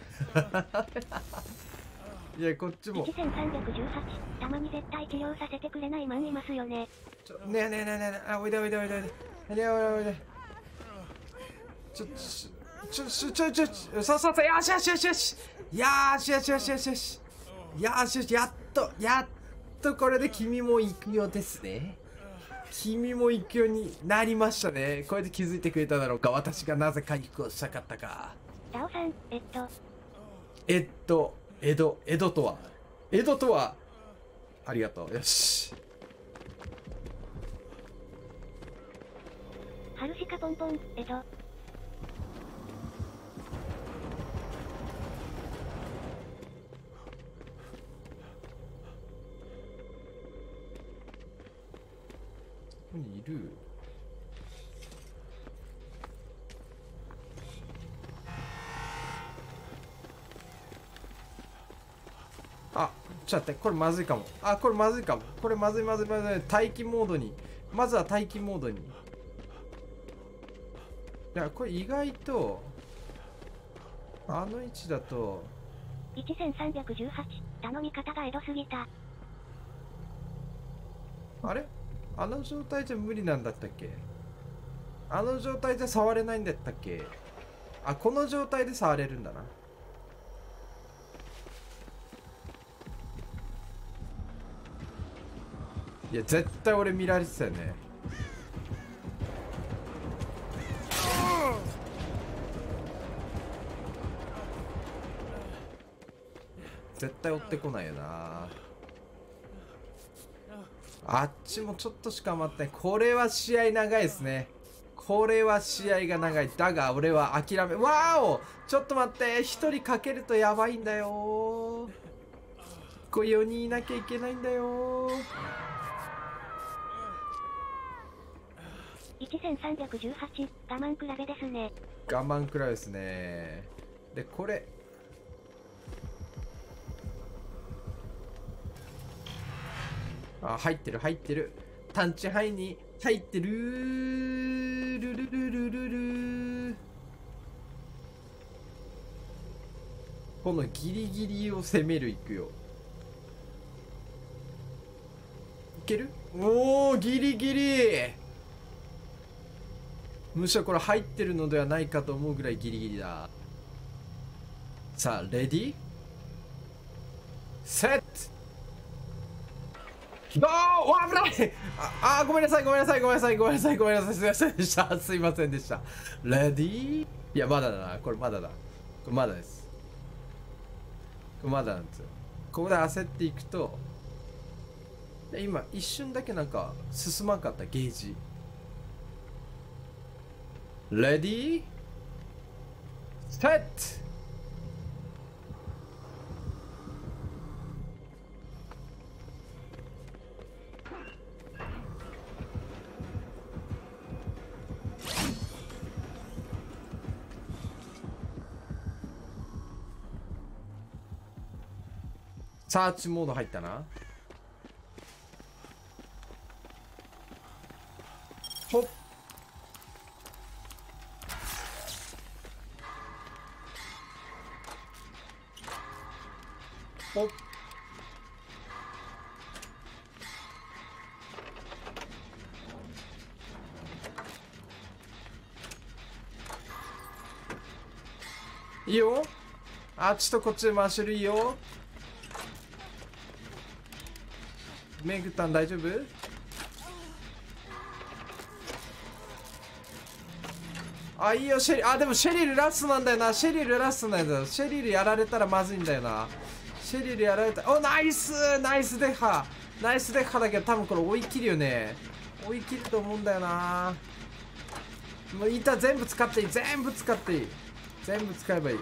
いや、こっちも。
1318、たまに絶対治療させてくれないマンいますよね。
ねえ、おいで。おいで。そう、よし。やっとこれで君も行くよですね。君も行くようになりましたね。これで気づいてくれただろうか。私がなぜ回復をしたかったか。
ダオさん、
江戸とはありがとう。よし。
ハルシカポンポン、
ここにいる。ちょっと待って、これまずいかも。これまずい。待機モードに。まずは待機モードに。いや、これ意外と、あの位置だと。
1318、頼み方がエドすぎた。
あれ？あの状態じゃ無理なんだったっけ？あの状態じゃ触れないんだったっけ？この状態で触れるんだな。いや、絶対俺見られてたよね。絶対追ってこないよな。あっちもちょっとしか待ってない。これは試合長いですね。これは試合が長い。だが俺は諦め。わーお！ちょっと待って。1人かけるとやばいんだよ。これ4人いなきゃいけないんだよ。
1318、我慢比べですね。
我慢比べですね。で、これあ、入ってる入ってる。探知範囲に入ってる。ルルルルルル。このギリギリを攻める。いくよ。いける？おお、ギリギリ。むしろこれ入ってるのではないかと思うぐらいギリギリだ。さあ、レディーセットゴー。わ、危ない。ごめんなさいごめんなさいごめんなさいごめんなさいごめんなさい、すいませんでした、すいませんでした。レディー、いやまだだな、これまだだ、これまだです、これまだなんですよ。ここで焦っていくと、今一瞬だけなんか進まんかったゲージ。レディーセット。サーチモード入ったな。ほっ。ほっ。いいよ。あっちとこっちで回してる。いいよ。メグタン大丈夫？あ、いいよ、シェリー。あ、でもシェリルラストなんだよな。シェリルラストなんだよ。シェリルやられたらまずいんだよな。シェリルやられた。お、ナイスナイスデッハ。ナイスデッハだけど多分これ追い切るよね。追い切ると思うんだよな。もう板全部使っていい。全部使っていい。全部使えばいい。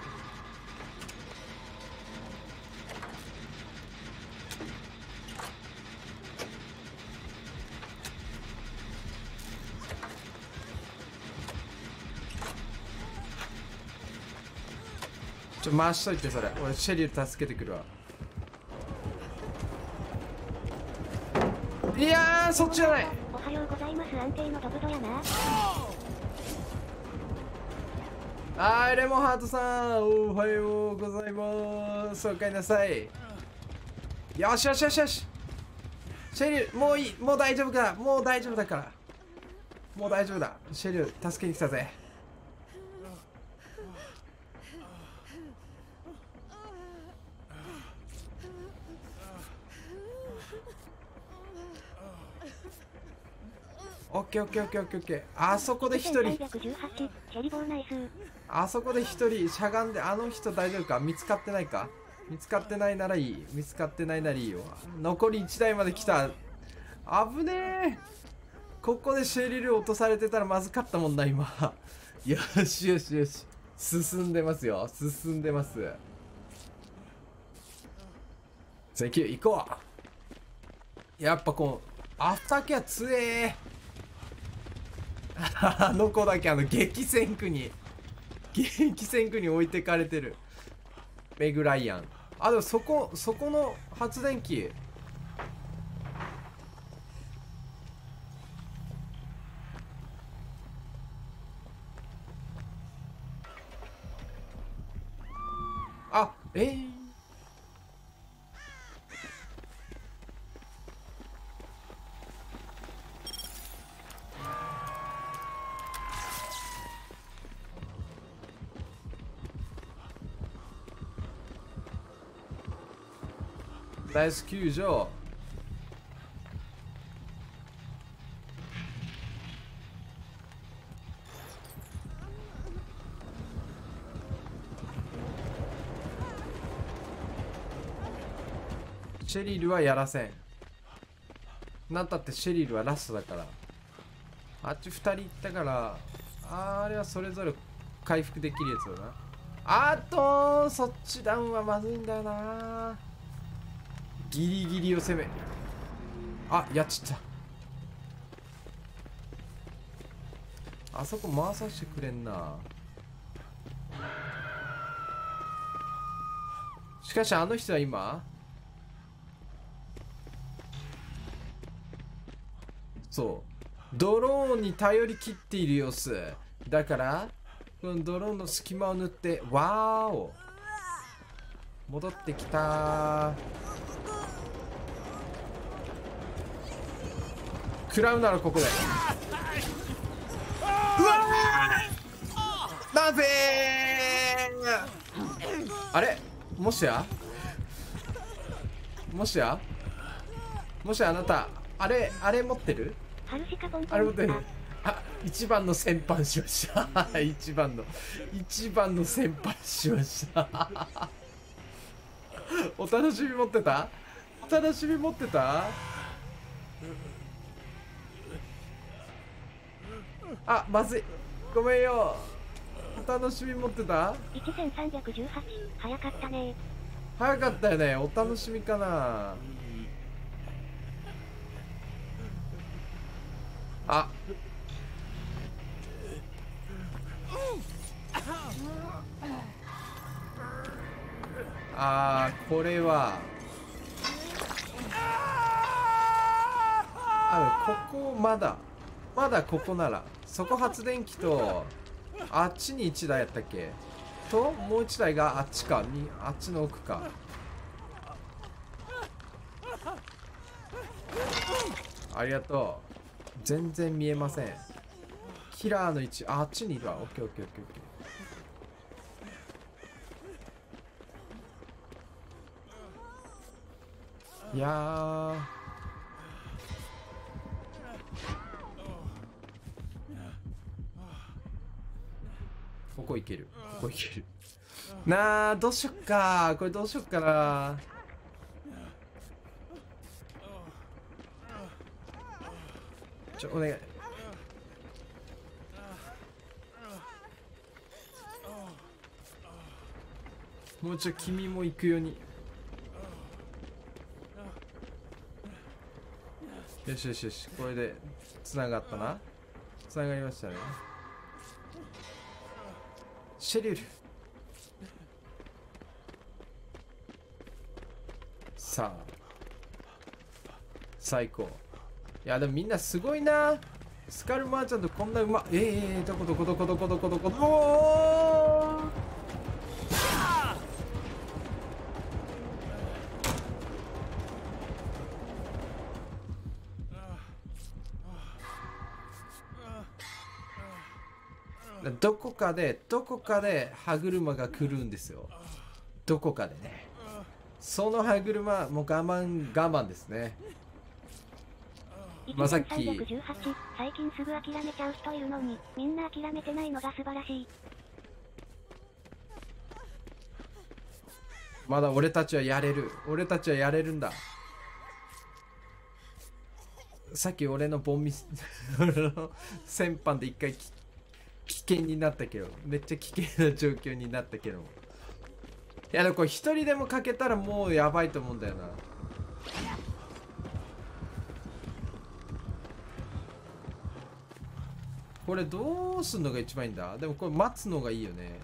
回しといて、それ俺シェリル助けてくるわ。いやー、そっちじゃない。
おはようございます。安定のドブドやな。
はい、レモンハートさん、おはようございます。おかえりなさい。よしよしよしよし。シェリル、もういい。もう大丈夫か。もう大丈夫だから。もう大丈夫だ。シェリル助けに来たぜ。オッケーオッケーオッケーオッケーオッケー。あそこで一人。あそこで一人しゃがんで、あの人大丈夫か。見つかってないか。見つかってないならいい。見つかってないならいいよ。残り1台まで来た。危ねえ。ここでシェリル落とされてたらまずかったもんな今。よしよしよし。進んでますよ。進んでます。セキュー行こう。やっぱこうアフターケア強え。あの子だけ激戦区に置いてかれてる。メグライアン。あ、でもそこの発電機。あ、ナイス救助。シェリルはやらせん。なんたってシェリルはラストだから。あっち2人行ったから、あれはそれぞれ回復できるやつだな。そっちダウンはまずいんだよな。ギリギリを攻め。あ、やっちった。あそこ回させてくれんな。しかしあの人は今そうドローンに頼り切っている様子だから、このドローンの隙間を縫って、わーお、戻ってきたー。食らうならここで。うわー、なぜー。あれ、もしやあなたあれ持ってる？あれ持ってる？あ、一番の先般しました一番の先般しましたお楽しみ持ってた？あ、まずい、ごめんよ。お楽しみ持ってた？
1318 早かったね。
早かったよね。お楽しみかな。これはここまだここなら、そこ発電機とあっちに1台やったっけと、もう1台があっちか、あっちの奥か。ありがとう。全然見えません。キラーの位置、あっちにいるわ。オッケーオッケーオッケーオッケー。いやー、ここいけるなあ。どうしよっか、これどうしよっかな。お願い。もうちょい君も行くように。よしよしよし、これでつながったな。つながりましたね。シェリル、さあ最高。いやでもみんなすごいな。スカルマーチャントこんなうま。どこおー、どこかで歯車が来るんですよ。どこかでね。その歯車もう我慢ですね。まあさっき
最近すぐ諦めちゃう人いるのに、みんな諦めてないのが素晴らしい。
まだ俺たちはやれるんだ。さっき俺のボンミス先般で一回危険になったけど、めっちゃ危険な状況になったけど。いやでもこれ一人でもかけたらもうやばいと思うんだよな。これどうすんのが一番いいんだ。でもこれ待つのがいいよね。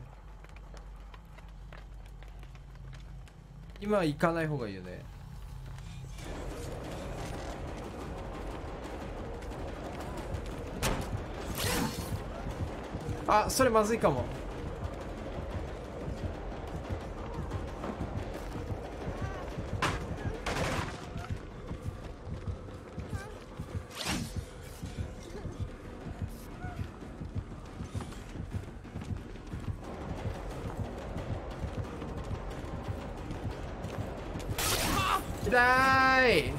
今行かない方がいいよね。あ、それまずいかも。痛い。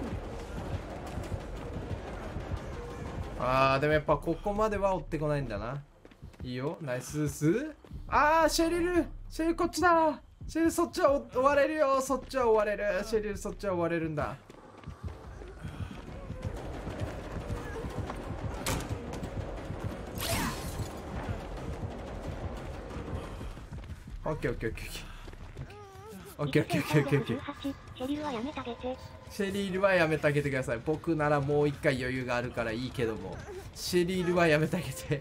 でもやっぱここまでは追ってこないんだな。いいよ、ナイスース。シェリルこっちだ。シェリルそっちは追われるよ。シェリルそっちは追われるんだ。オッケーオッケーオッケーオッケーオッケーオッケーオッケーオッケー。
シェリルはやめてあげて。
シェリルはやめてあげてください。僕ならもう一回余裕があるからいいけども、シェリルはやめてあげて。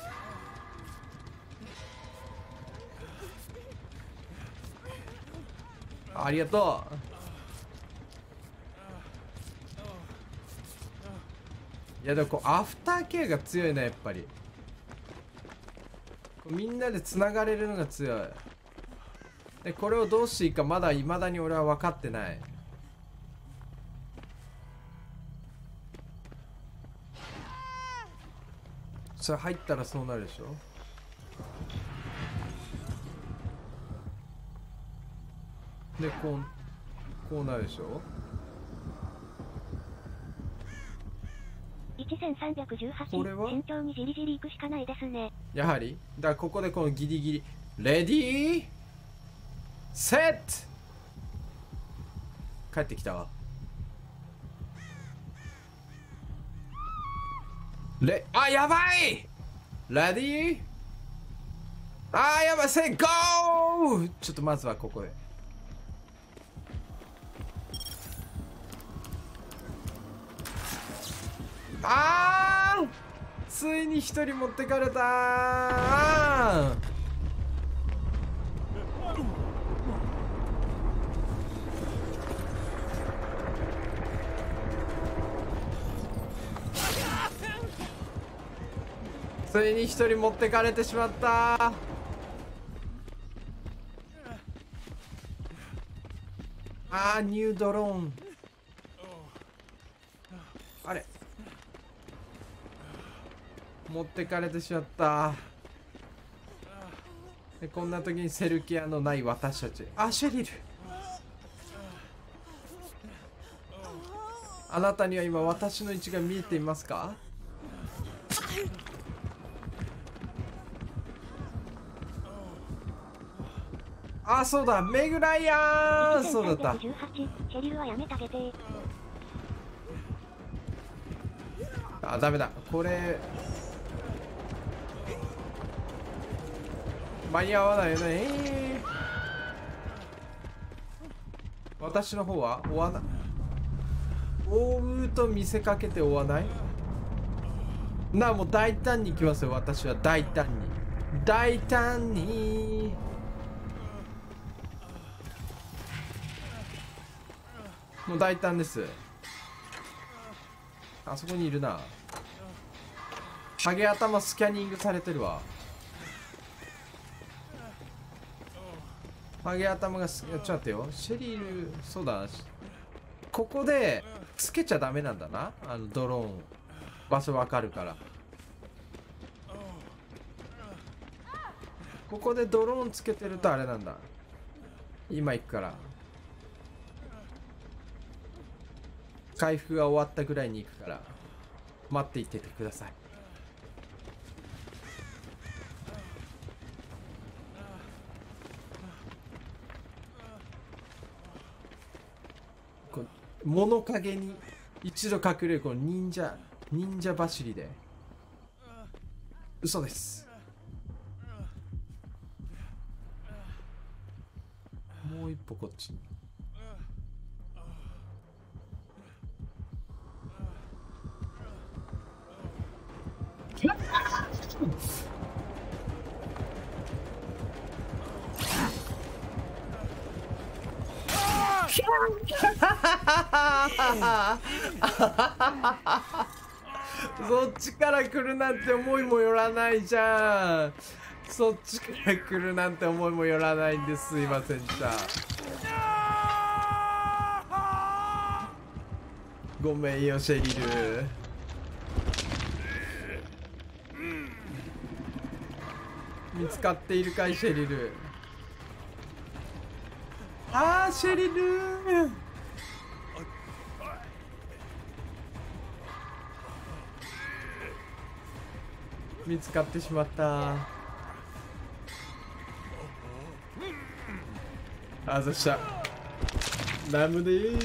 ありがとう。 いやでもこうアフターケアが強いなやっぱり。みんなでつながれるのが強い。でこれをどうしていいかまだ未だに俺は分かってない。それ入ったらそうなるでしょ。でこうなるでしょ。
1318。
これは
慎重にじりじり行くしかないですね。
やはりだからここでこのギリギリレディーセット帰ってきたわ。あ、やばいレディーやばいセイゴー。ちょっとまずはここでついに一人持ってかれたついに一人持ってかれてしまった。ニュードローン。あれ持ってかれてしまった。でこんな時にセルケアのない私たち。シェリル、あなたには今私の位置が見えていますか。そうだメグライアン。そうだった。
シェリルはやめてあげて。
ダメだこれ間に合わないよね。私の方は追わない。追うと見せかけて追わない。もう大胆に行きますよ。私は大胆にもう大胆です。あそこにいるな。ハゲ頭スキャニングされてるわ。ハゲ頭がちょっと待ってよ。シェリル、そうだ。ここでつけちゃダメなんだな。ドローン場所わかるから。ここでドローンつけてるとあれなんだ。今行くから回復が終わったぐらいに行くから待っていててください。物陰に一度隠れるこの忍者走りで。嘘です。もう一歩こっちに。そっちから来るなんて思いもよらないじゃん。そっちから来るなんて思いもよらないんです。すいませんでした。ごめんよシェリル。見つかっているかいシェリル。シェリル見つかってしまった。そしたラムです。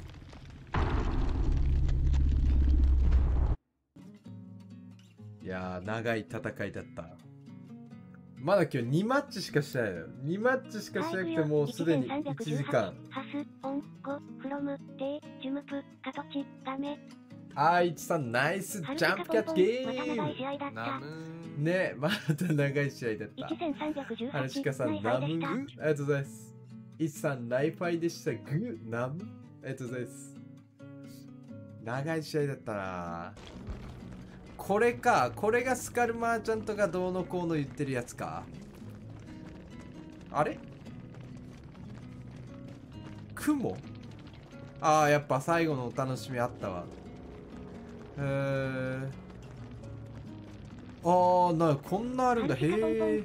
いやー長い戦いだった。まだ今日2マッチしかしてないのよ。2マッチしかしなくてもうすでに1時間。
ハス、オン、ゴ、フロム、テイ、ジュムプ、カトチ、ガメ。
いちさんナイスジャンプキャッチゲーム。ナムね、また長い試合だった。
1318。
アルシカさんナムグありがとうございます。イチさんライファイでしたグナムありがとうございます。 長い試合だったな。これか。これがスカルマーチャントがどうのこうの言ってるやつか。あれ雲。ああ、やっぱ最後のお楽しみあったわ。ああ、こんなあるんだ。へえ。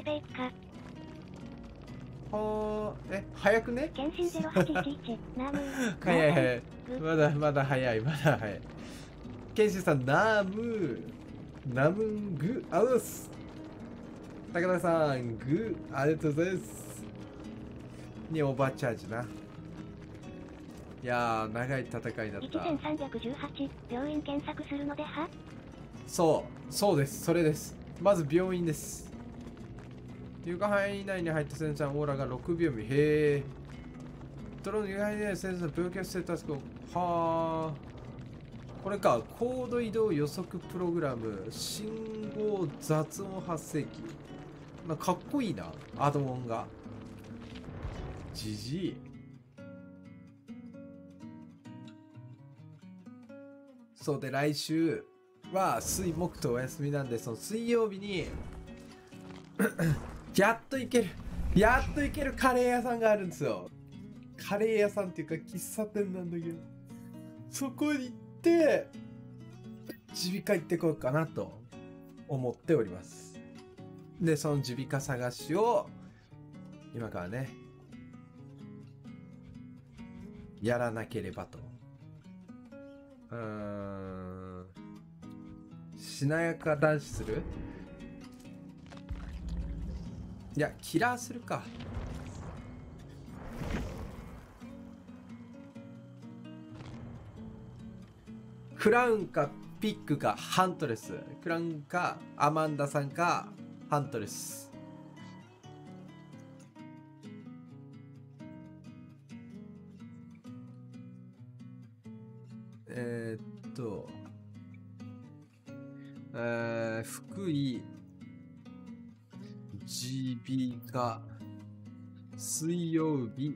はあ、早くね。
検診0811ナム
早い早い。まだ早い、まだ早い。ケンシンさん、ナムング、あざす。高田さん、グ、ありがとうございます。にオーバーチャージな。いやー、長い戦いだった。
1318、病院検索するのでは？
そうです、それです。まず病院です。有価範囲内に入ったセンサーのオーラが6秒未。へえ。ドローンの有価範囲内のセンサーの病気を捨てたタスクを。はあ。これか。高度移動予測プログラム。信号雑音発生器。かっこいいな。アドオンが。じじい。そうで、来週は水木とお休みなんで、その水曜日にやっと行けるカレー屋さんがあるんですよ。カレー屋さんっていうか喫茶店なんだけど、そこに行って耳鼻科行ってこようかなと思っております。で、その耳鼻科探しを今からねやらなければと。しなやか男子する？いや、キラーするか。クラウンかピックかハントレス。クラウンかアマンダさんかハントレス。福井耳鼻科水曜日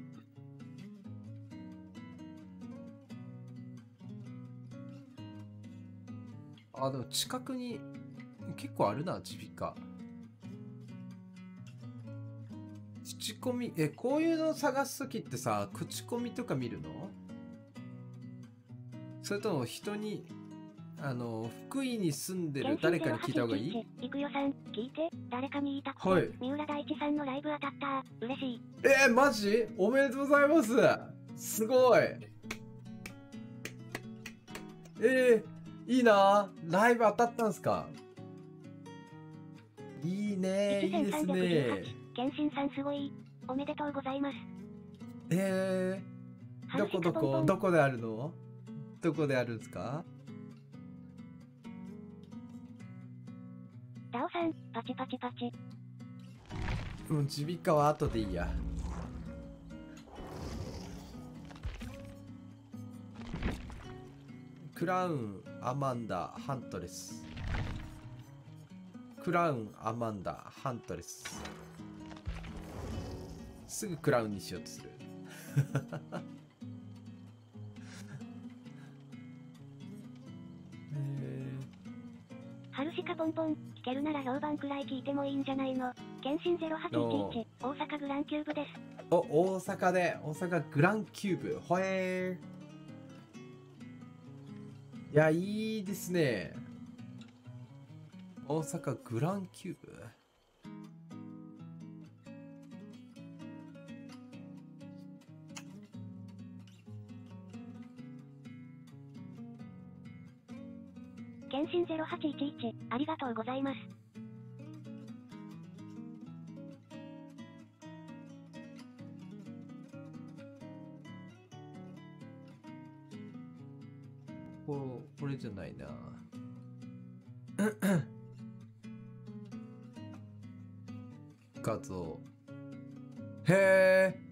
あ、でも近くに結構あるな、耳鼻科。口コミ、こういうの探すときってさ、口コミとか見るの？それとも人に、福井に住んでる誰かに聞いた方がいい？
いくよさん、聞いて、誰かに言いたくて、
はい、
三浦大知さんのライブ当たった。嬉しい。
マジ？おめでとうございます。すごい。いいな。ライブ当たったんすか？いいね、いいですね。
健信さんすごい。おめでとうございます。
どこであるの？どこであるんですか？
ダオさん、パチパチパチ。
もう耳鼻科は後でいいや。クラウン、アマンダ、ハントレス。クラウン、アマンダ、ハントレス。すぐクラウンにしようとする。
ハルシカポンポン、聞けるなら評判くらい聞いてもいいんじゃないの？検診0811、大阪グランキューブです。
大阪グランキューブ。ほえー。いや、いいですね。大阪グランキューブ。
検診0811、ありがとうございます。
これじゃないな。画像。へえ。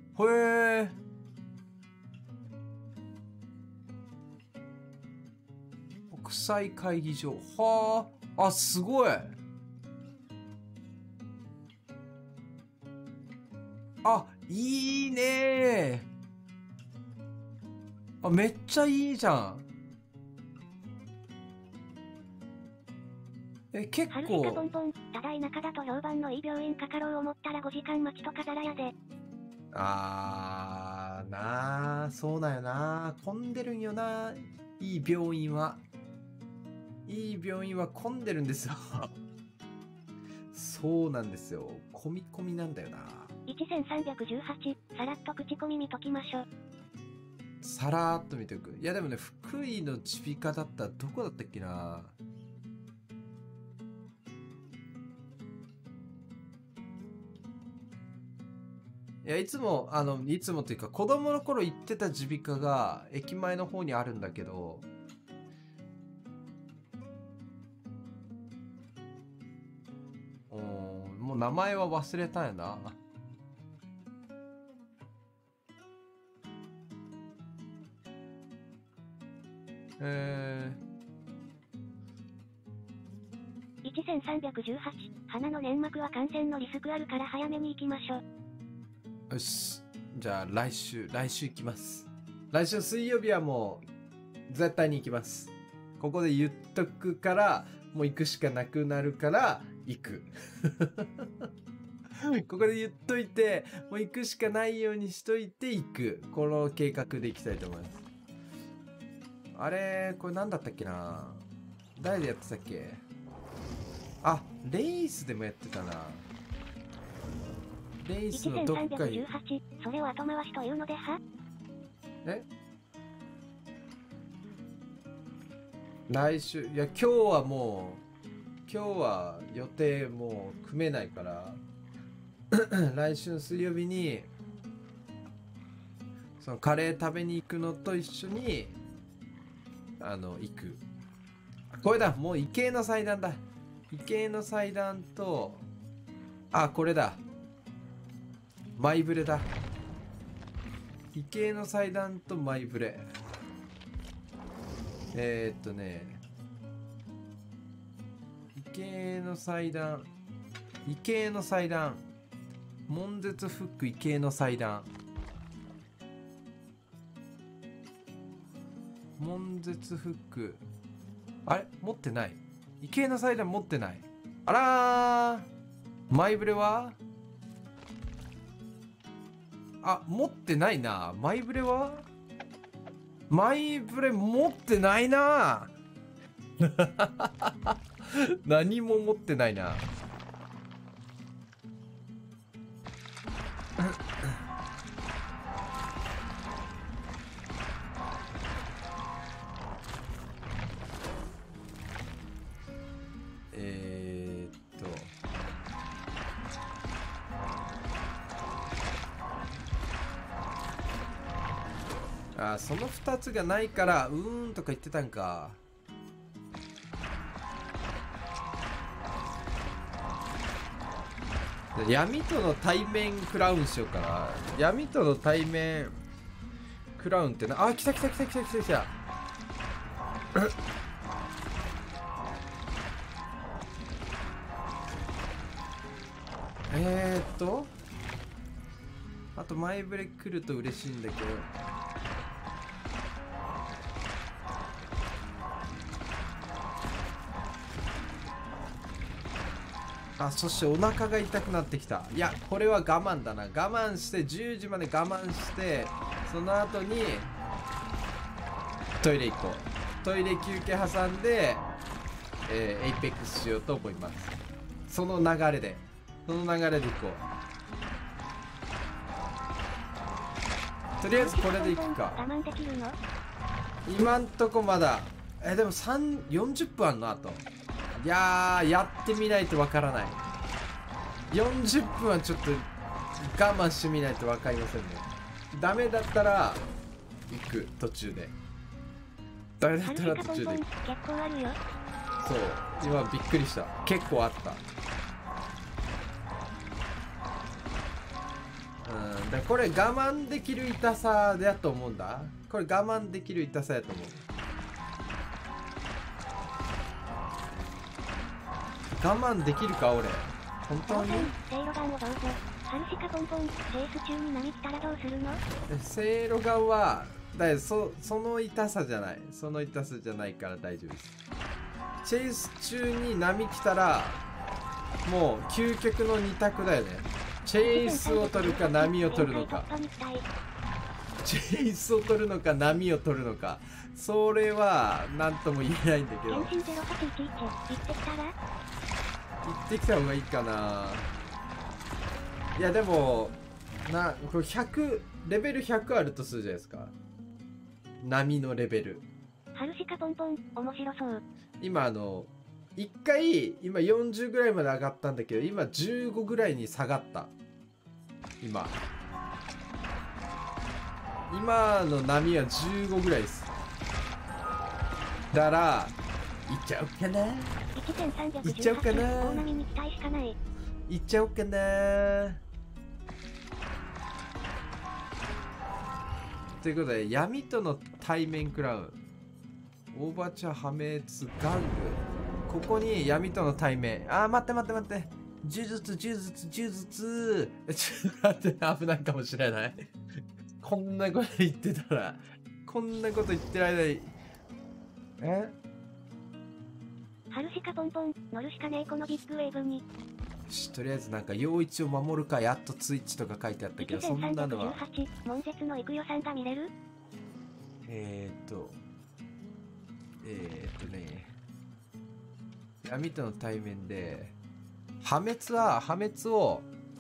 国際会議場。はあ。あ、すごい。あ、いいね。あ、めっちゃいいじゃん。 結
春日ポ
構
ンポン、ただ田舎だと評判のいい病院かかろう思ったら5時間待ちとかざらやで。
なあ、そうだよな。混んでるんよな。いい病院は混んでるんですよ。そうなんですよ。込み込みなんだよな。
1318、さらっと口コミ見ときましょ。
さらっと見ておく。いやでもね、福井の耳鼻科だったらどこだったっけな。いや、いつもっていうか、子供の頃行ってた耳鼻科が駅前の方にあるんだけど、もう名前は忘れたよな。
1318、鼻の粘膜は感染のリスクあるから早めに行きましょ。
よし。じゃあ来週行きます。来週水曜日はもう絶対に行きます。ここで言っとくから、もう行くしかなくなるから行く。ここで言っといて、もう行くしかないようにしといて行く。この計画で行きたいと思います。あれ、これ何だったっけな。誰でやってたっけ。あ、レイスでもやってたな。レイスのどっかに。
1318、それを後回しというのでは？
来週、いや今日は予定もう組めないから来週の水曜日にそのカレー食べに行くのと一緒に行く。これだ、もう異形の祭壇だ。異形の祭壇と、これだ、マイブレだ。異形の祭壇とマイブレ。異形の祭壇、悶絶フック異形の祭壇、悶絶フック、あれ持ってない。異形の祭壇持ってない。あらー、マイブレは持ってないな。マイブレはマイブレ持ってないな。何も持ってないな。その2つがないからとか言ってたんか。闇との対面クラウンしようかな。闇との対面クラウンってな。来た。あと前ブレ来ると嬉しいんだけど。そしてお腹が痛くなってきた。いや、これは我慢だな。我慢して、10時まで我慢して、その後に、トイレ行こう。トイレ休憩挟んで、エイペックスしようと思います。その流れで行こう。とりあえずこれで行くか。
我慢できるの？
今んとこまだ。でも40分あんのあと。いやー、やってみないとわからない。40分はちょっと我慢してみないとわかりませんね。ダメだったら行く。途中でダメだったら途中で行く。
結構あるよ。
そう、今びっくりした。結構あった。だこれ我慢できる痛さだと思うんだ。これ我慢できる痛さやと思う。我慢できるか俺。本当に？
せいろがんをどうぞ。ハルシカポンポン、レース中に波来たらどうするの？
せいろがんはその痛さじゃない。その痛さじゃないから大丈夫です。 チェイス中に波来たらもう究極の2択だよね。チェイスを取るか波を取るのか。チェイスを取るのか波を取るのか、それは何とも言えないんだけど。行ってきた方がいいかな。いやでもこれ100レベル100あるとするじゃないですか、波のレベル。
ハルシカポンポン面白そう。
今1回今40ぐらいまで上がったんだけど、今15ぐらいに下がった。今の波は15ぐらいです。だからいっちゃおうかな。いっちゃおうかな。
大波に期待しかない。
いっちゃおうかな。ということで、闇との対面クラウン、オーバーチャー破滅玩具、ここに闇との対面。あー、待って。呪術ちょっと待って、危ないかもしれない。こんなこと言ってたら、こんなこと言ってる間に
ハルシカポンポン乗るしかねえこのビッグウェーブに。
とりあえずなんか陽一を守るかやっとツイッチとか書いてあったけど、そんなのは
門絶のイクヨさんが見れる。
闇との対面で破滅を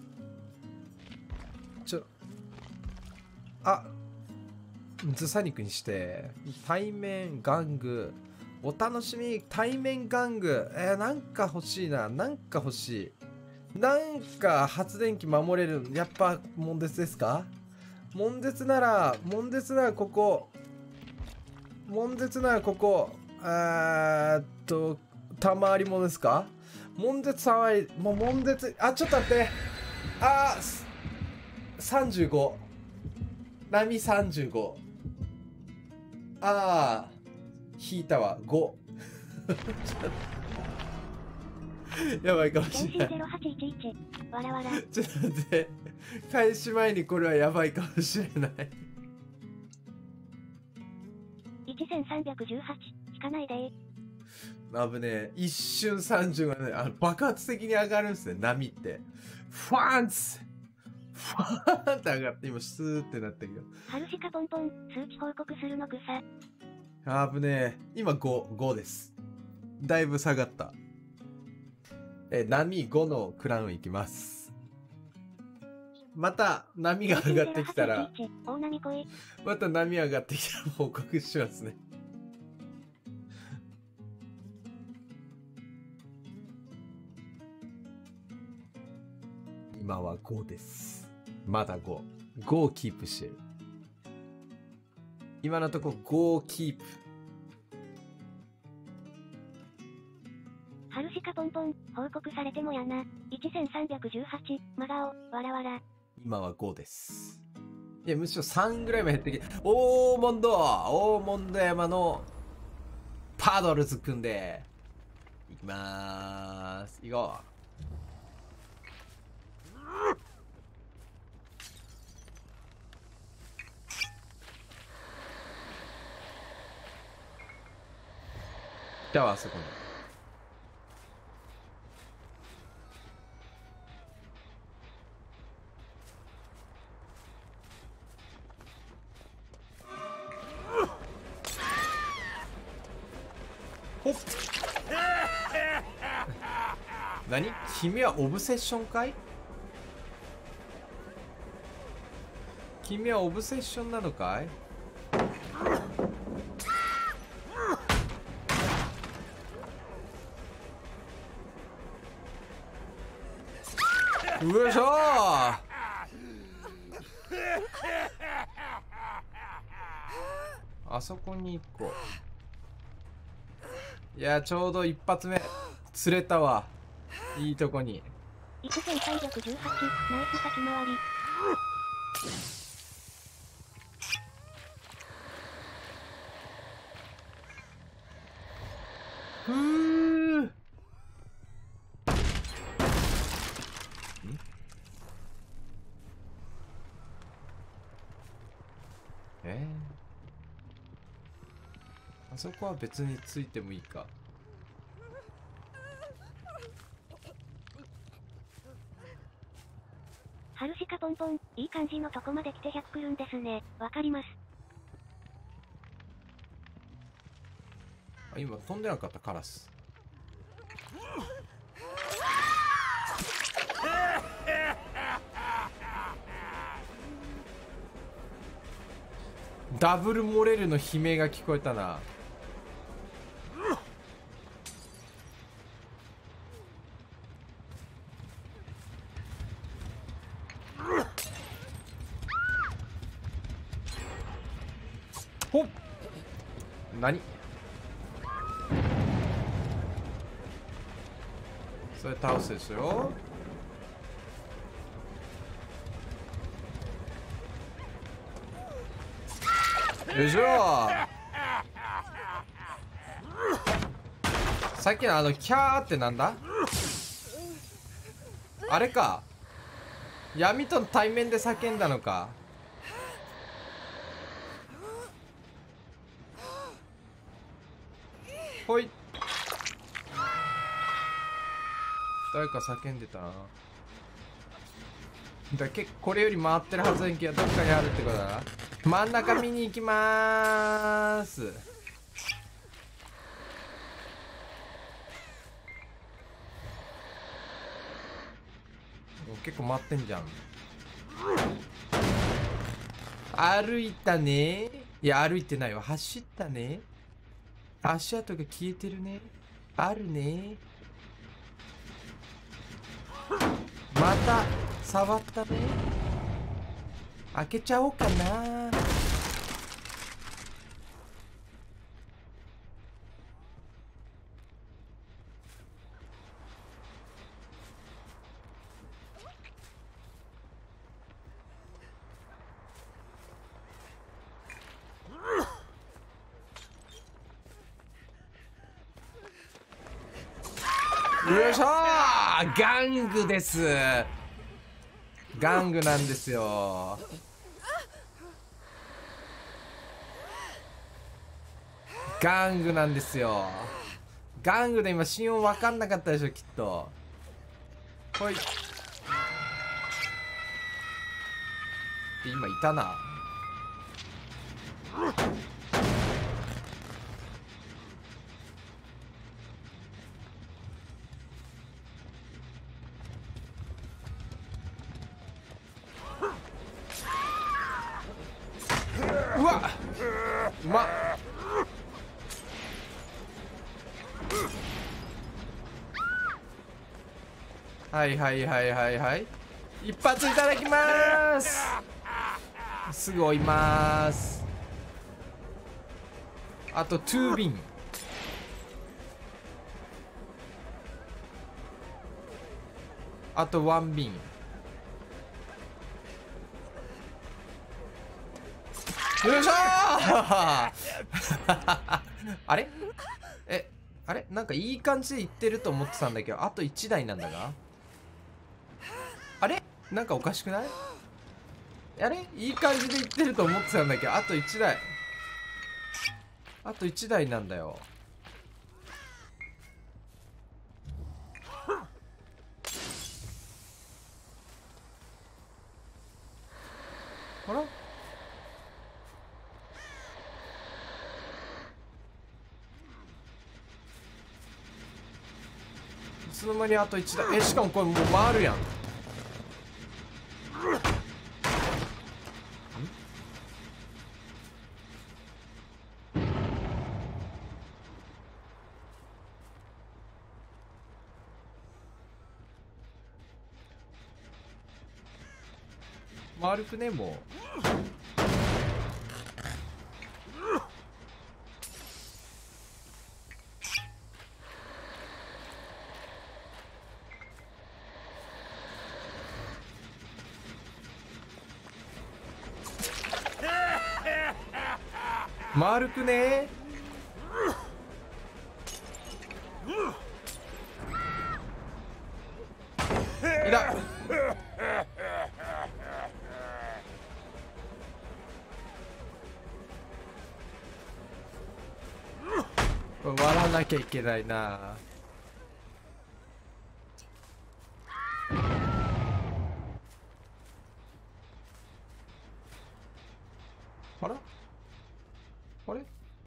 ズサ肉にして、対面玩具お楽しみ。対面玩具なんか欲しいな。なんか発電機守れる。やっぱ門絶ですか。門絶ならここたまわりものですか。門絶たまわり、もう門絶、ちょっと待って、35波35、引いたわ5。やばいかもしれない。
わらわら。
ちょっと待って、開始前にこれはやばいかもしれない。
1318引かないで。
危ねえ。一瞬30がね、爆発的に上がるんですね、波って。ファーンって上がって、今スーってなったけど。
ハルシカポンポン数値報告するの草。
危ねえ。今5です。だいぶ下がった。波5のクラウンいきます。また波が上がってきたら、また波上がってきたら報告しますね。今は5です。まだ5をキープしてる。今のとこ5をキープ。
ハルシカポンポン報告されてもやな。1318真顔わらわら。
今は5です。いや、むしろ3ぐらいも減ってきて、大門山のパドルズ組んでいきまーす。行こう。じゃあ、あそこに。ほっ。何？君はオブセッションかい？君はオブセッションなのかい？よいしょー。あそこに行こう。いや、ちょうど一発目釣れたわ。いいとこに。
1318ナイス先回り。
ふー。あそこは別についてもいいか。
ハルシカポンポン、いい感じのとこまで来て100来るんですね。わかります。
あ、今飛んでなかったカラス。ダブルモレルの悲鳴が聞こえたな。ほっ、何それ倒すでしょ。よいしょ。さっきのキャーってなんだ。あれか、闇と対面で叫んだのか。ほい。誰か叫んでたな。だけこれより回ってるはずやけど、どっかにあるってことだな。真ん中見に行きまーす。結構待ってんじゃん。歩いたね。いや歩いてないわ、走ったね。足跡が消えてるね。あるね。また触ったね。開けちゃおうかな。よいしょー、玩具です。玩具なんですよ。玩具なんですよ。玩具で今心音分かんなかったでしょきっと。ほい。今いたな。うわっ、うまっ。はいはいはいはいはい、一発いただきまーす。すぐ追いまーす。あと2瓶。あと1瓶。よいしょーあれ、あれ、なんかいい感じでいってると思ってたんだけど、あと1台なんだが。あれ、なんかおかしくない？あれ、いい感じでいってると思ってたんだけど、あと1台。あと1台なんだよ。あら、いつの間にあと1台。しかもこれもう回るやん。丸くね、もう。丸くね。いた。割らなきゃいけないな。 あらあれ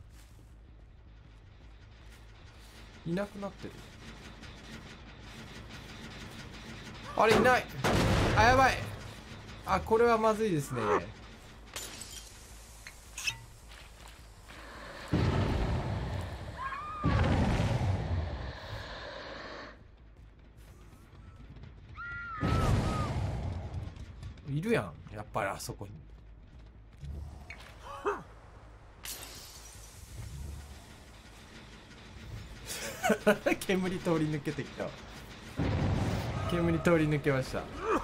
いなくなってる。あれいない。あ、やばい。あ、これはまずいですね。いるやん、やっぱりあそこに。煙通り抜けてきた。煙通り抜けました。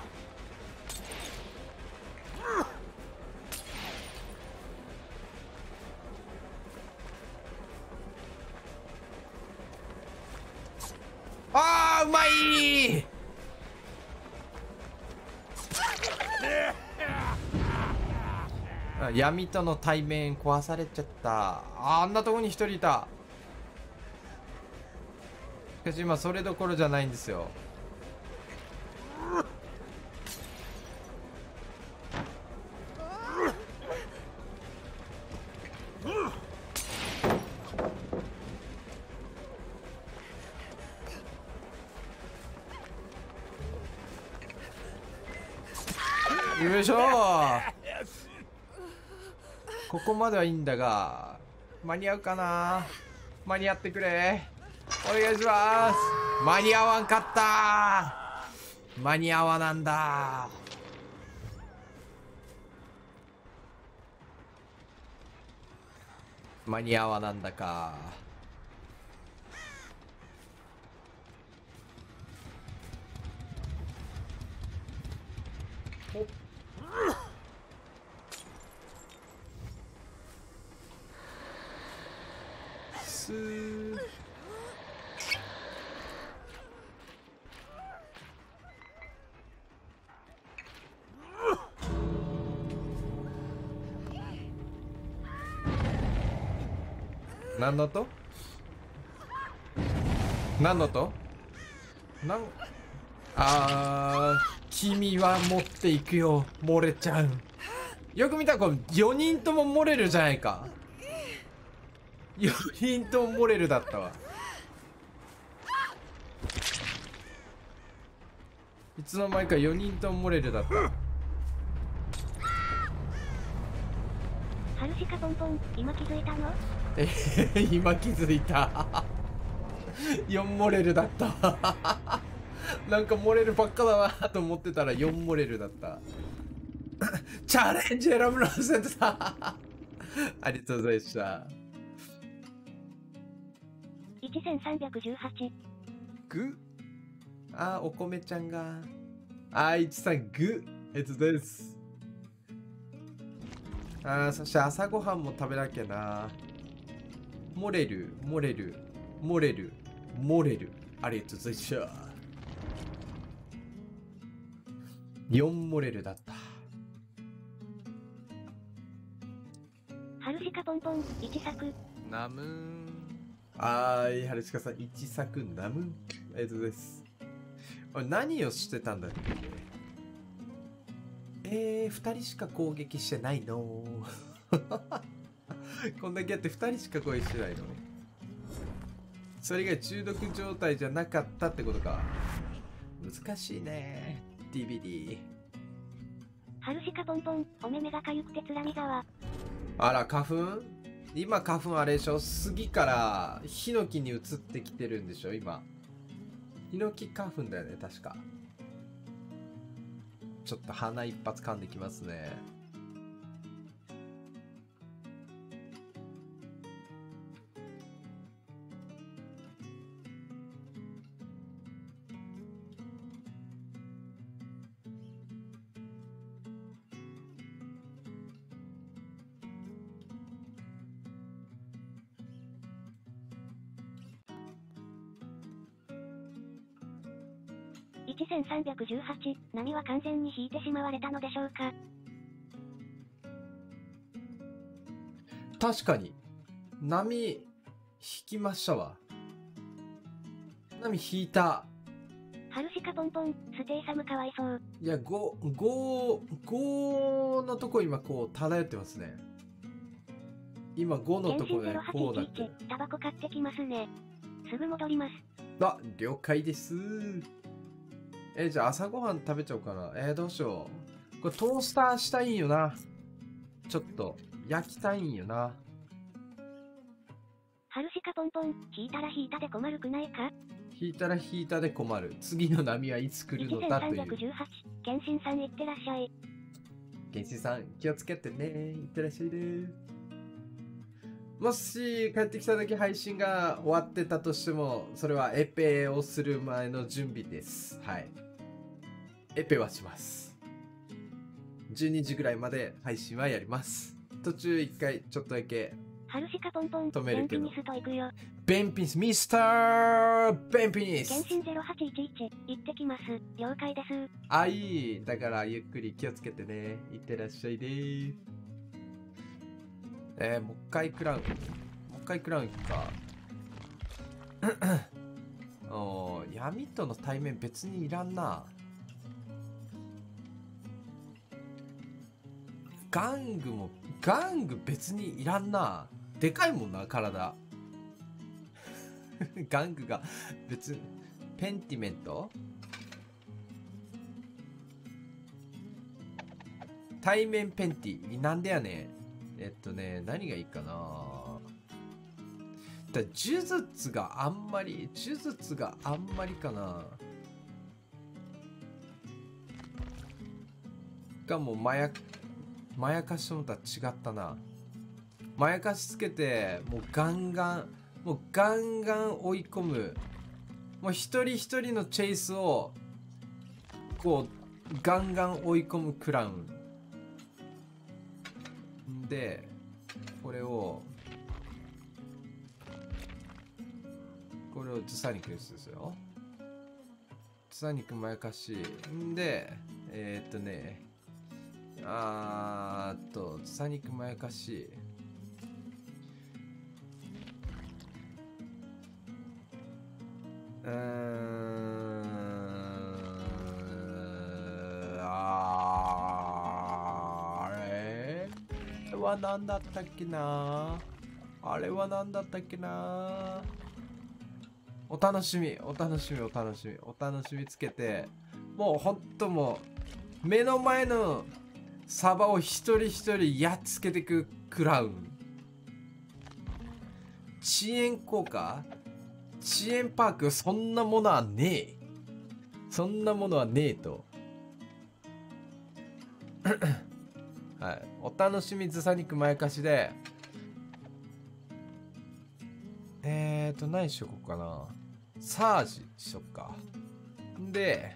あー、うまい。闇との対面壊されちゃった。あんなとこに一人いた。しかし今それどころじゃないんですよ。よいしょー。ここまではいいんだが、間に合うかな。間に合ってくれ、お願いします。間に合わんかったー。間に合わなんだ。間に合わなんだか。おすー。何の音？何の音？君は持っていくよ、漏れちゃう。よく見たらこれ4人とも漏れるじゃないか。4人とも漏れるだったわ。いつの間にか4人とも漏れるだった。
ハルシカポンポン、今気づいたの？
今気づいた。4漏れるだった。なんか漏れるばっかだなと思ってたら4漏れるだった。チャレンジ選ぶの忘れてた。ありがとうございました。
1318。
グ？あ、お米ちゃんが。いちさんグ。ありがとうございます。そして朝ごはんも食べなきゃな。漏れる、漏れる、漏れる、漏れる。ありがとうございました。4漏れるだった。
ハルシカポンポン、1作。
ナムーン。ハルシカさん、1作ナムーン。ありがとうございます。何をしてたんだっけ？2人しか攻撃してないの。こんだけやって2人しか攻撃してないの。それ以外中毒状態じゃなかったってことか。難しいね DVD。
ハルシカポンポン、お目目がかゆくてつらみざわ。
あら、花粉？今花粉あれでしょ、杉からヒノキに移ってきてるんでしょ今。ヒノキ花粉だよね確か。ちょっと鼻一発噛んできますね。
1318、波は完全に引いてしまわれたのでしょうか。
確かに波引きましたわ。波引いた。
ハルシカポンポン、ステイサムかわいそう。
いや、5のとこ今こう漂ってますね。 今5のところで
検
こうなっ
診
てる。
0811、タバコ買ってきますね。すぐ戻ります。
あ、了解です。じゃあ朝ごはん食べちゃおうかな。どうしよう。これトースターしたいんよな。ちょっと、焼きたいんよな。
ハルシカポンポン、引いたら引いたで困るくないか？
引いたら引いたで困る。次の波はいつ来るのだという。
1318、検診さんいってらっしゃい。
検診さん、気をつけてね。いってらっしゃいね。もし帰ってきた時配信が終わってたとしても、それはエペをする前の準備です。はい。エペはします。12時ぐらいまで配信はやります。途中1回ちょっとだけ
ハルシカポンポン、
止めるけど。
ベンピニスと行くよ。
ベンピニス、ミスターベンピニス。
検診0811、行ってきます。了解です。
あ、いい。だからゆっくり気をつけてね。いってらっしゃいね。もう一回クラウン。もう一回クラウン行くか。闇との対面別にいらんな。玩具別にいらんな。でかいもんな、体。玩具が別に。ペンティメント対面ペンティ。なんでやねん。何がいいかな。呪術があんまりかな。がもうまやかしと思ったら違ったな。まやかしつけて、もうガンガン追い込む。もう一人一人のチェイスを、こう、ガンガン追い込むクラウン。で、これをズサ肉ですよ。ズサ肉まやかし。んで、ズサ肉まやかし。何だったっけな。あれは何だったっけな。お楽しみつけて、もうほんともう目の前のサバを一人一人やっつけてくクラウン。遅延効果、遅延パーク、そんなものはねえと。はい、お楽しみずさ肉まやかしで、何しようかな。サージしよっか。で、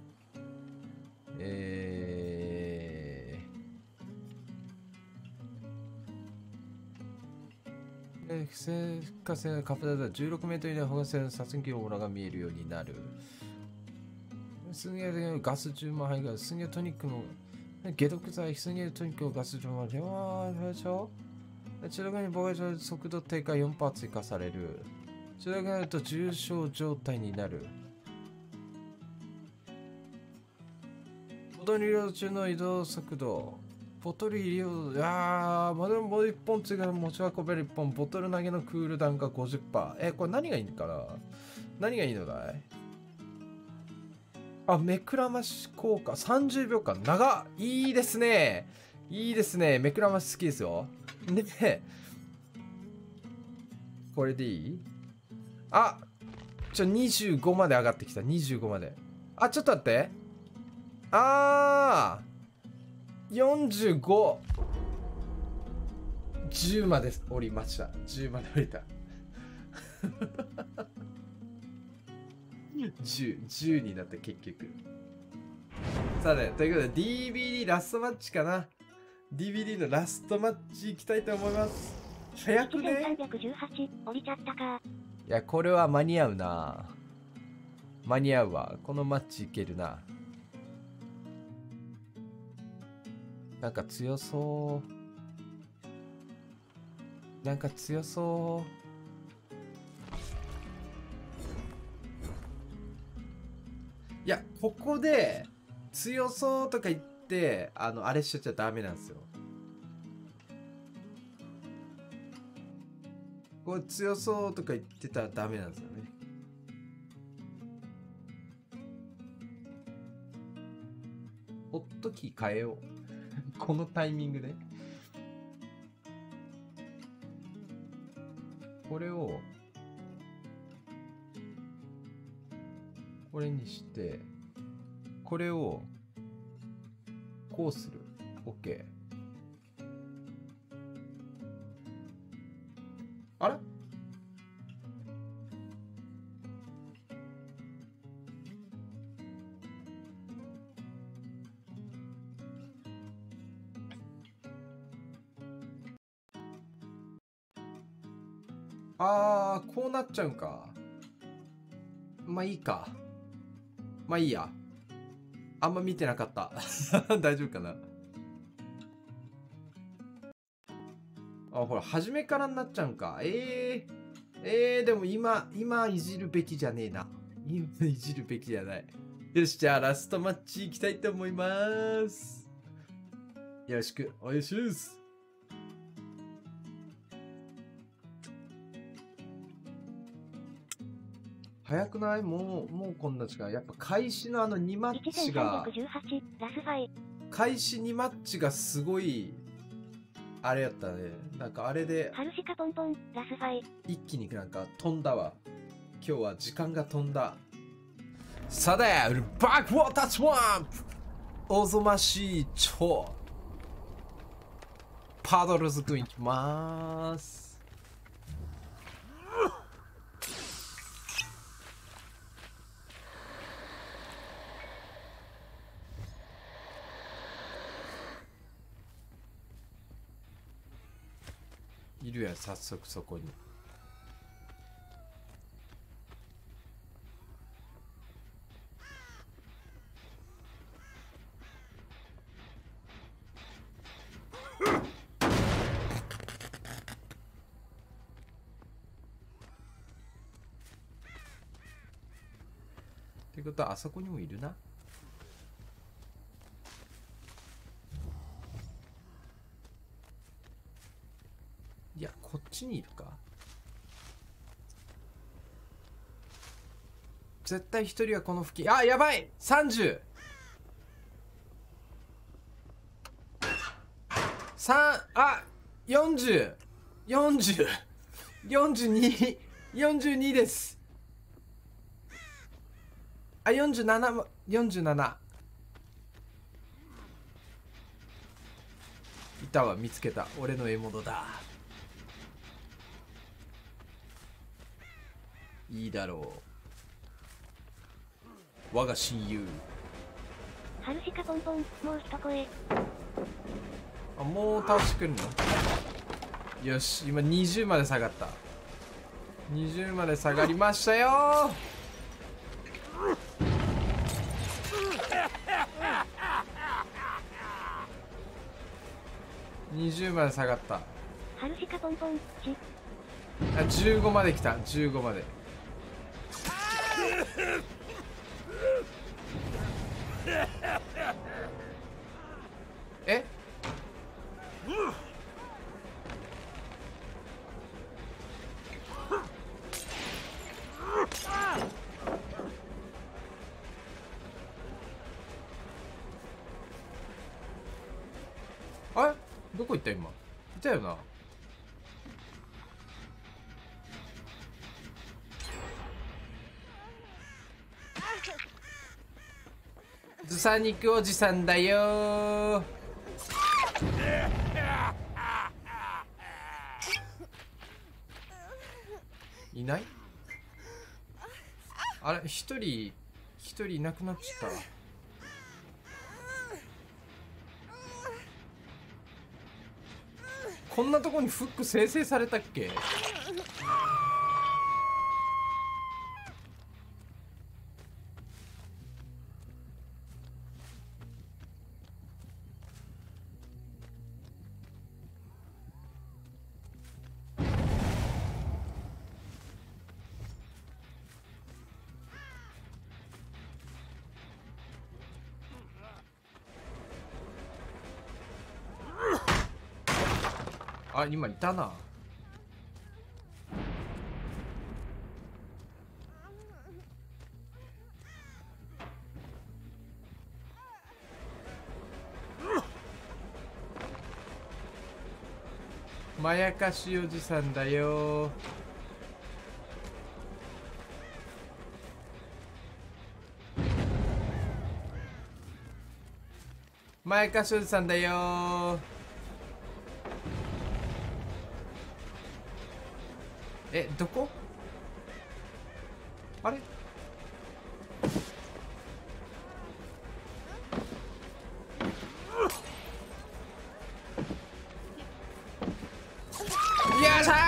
火星のカプセルで16メートル以内放射線の殺菌オーラが見えるようになる。すげえガス充満肺がすげえトニックの解毒剤、すげえトニックのガス充満ででしょ。中毒に防衛上速度低下 4% 追加される。中毒になると重症状態になる。ボトル医療中の移動速度。ボトル医療、まだもう1本追加で持ち運べる1本。ボトル投げのクールダウンが 50%。これ何がいいのかな。何がいいのだい。目くらまし効果30秒間。長っ。いいですね。目くらまし好きですよ。で、これでいい？25まで上がってきた。25まで。ちょっと待って。45。10まで降りました。10まで降りた。10になった結局。さあね、ということで DVD ラストマッチかな。DVD のラストマッチいきたいと思います。早くね。
1318、降りちゃったか。
いや、これは間に合うな。間に合うわ。このマッチいけるな。なんか強そう。いや、ここで強そうとか言ってあれしちゃダメなんですよ。 これ強そうとか言ってたらダメなんですよね。ホットキー変えよう。このタイミングで。これをこれにして、これをこうする。 OK。 あれ、あー、こうなっちゃうんか。まあいいか。まあいいや。あんま見てなかった。大丈夫かな。あ、ほら、初めからになっちゃうんか。でも今いじるべきじゃねえな。今いじるべきじゃない。よし、じゃあラストマッチいきたいと思います。よろしくお願いします。早くない？もうこんな時間。やっぱ開始の2マッチが、開始2マッチがすごい、あれやったね。なんかあれで、一気になんか飛んだわ。今日は時間が飛んだ。さて、バックウォータースワンプ、おぞましい超パドルズクいきまーす。いるやん、早速そこに。ってことはあそこにもいるな。いや、こっちにいるか。絶対一人はこの付近。あ、やばい !30! 40! 40! 42! 42です。あ、47、47。いたわ、見つけた。俺の獲物だ。いいだろう。我が親友。
ハルシカポンポン、もう一声。
あ、もう倒してくるの？よし、今20まで下がった。20まで下がりましたよー。20まで下がった。
ハルシカポンポン、
あ、15まで来た。15まで。え？あれ？どこ行った今？いたよな。ずさ肉おじさんだよー。いない？あれ、一人いなくなっちゃった。こんなとこにフック生成されたっけ？あ、今いたな。 まやかしおじさんだよ。まやかしおじさんだよ。え、どこ？あれ？よっしゃ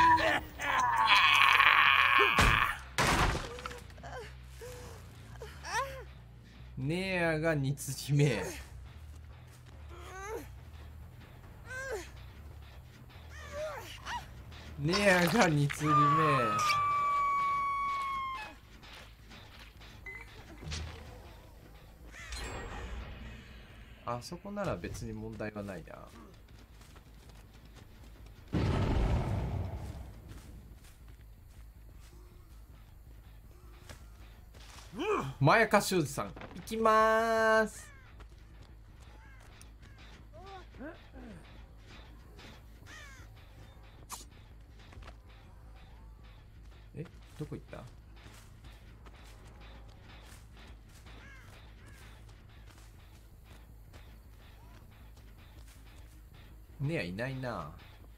ー。ネアが2つ目。ネアが2つ目。あそこなら別に問題はないな。まやかしおじさん行きまーす。え、どこ行った？ねやいないな。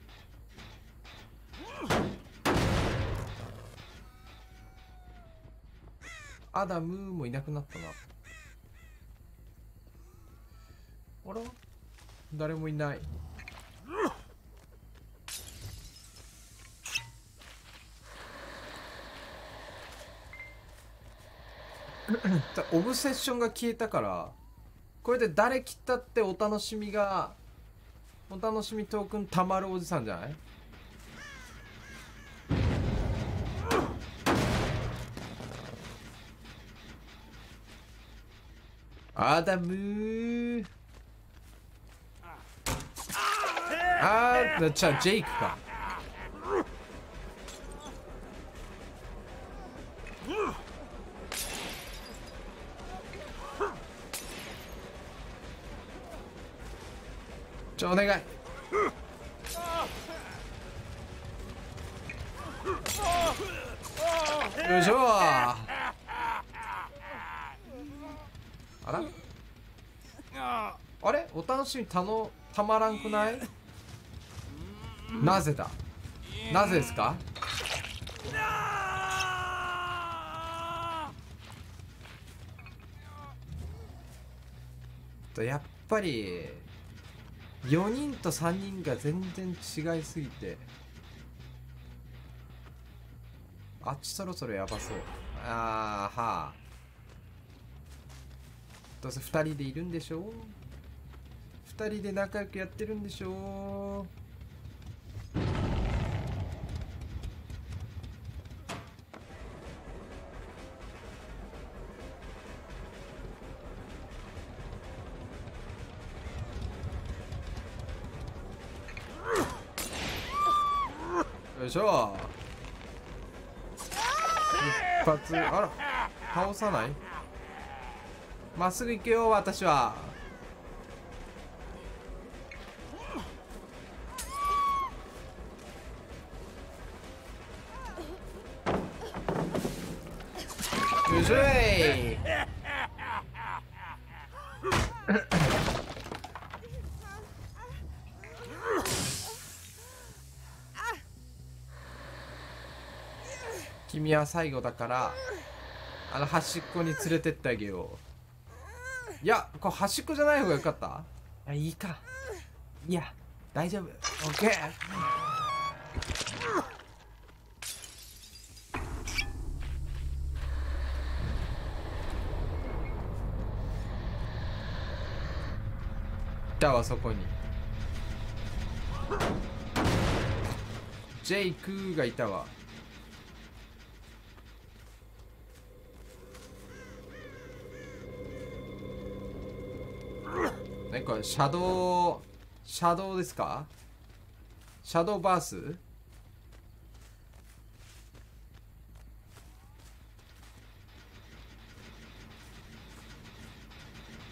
アダムもいなくなったな。あら、誰もいない。オブセッションが消えたから、これで誰切ったってお楽しみが、お楽しみトークンたまるおじさんじゃない？アダムー。じゃあジェイクか。お願い。よいしょー。あら、あれ、お楽しみたまらんくない？なぜだ、なぜですか？やっぱり4人と3人が全然違いすぎて、あっちそろそろやばそう。あーはあ、どうせ2人でいるんでしょう。2人で仲良くやってるんでしょう。よいしょ。一発、あら、倒さない？まっすぐ行くよ、私は。よいしょい。君は最後だから端っこに連れてってあげよう。いや、これ端っこじゃない方がよかった。いいか、いや大丈夫。オッケー。いたわ、そこにジェイクがいたわ。なんかシャドウですか？シャドウバース？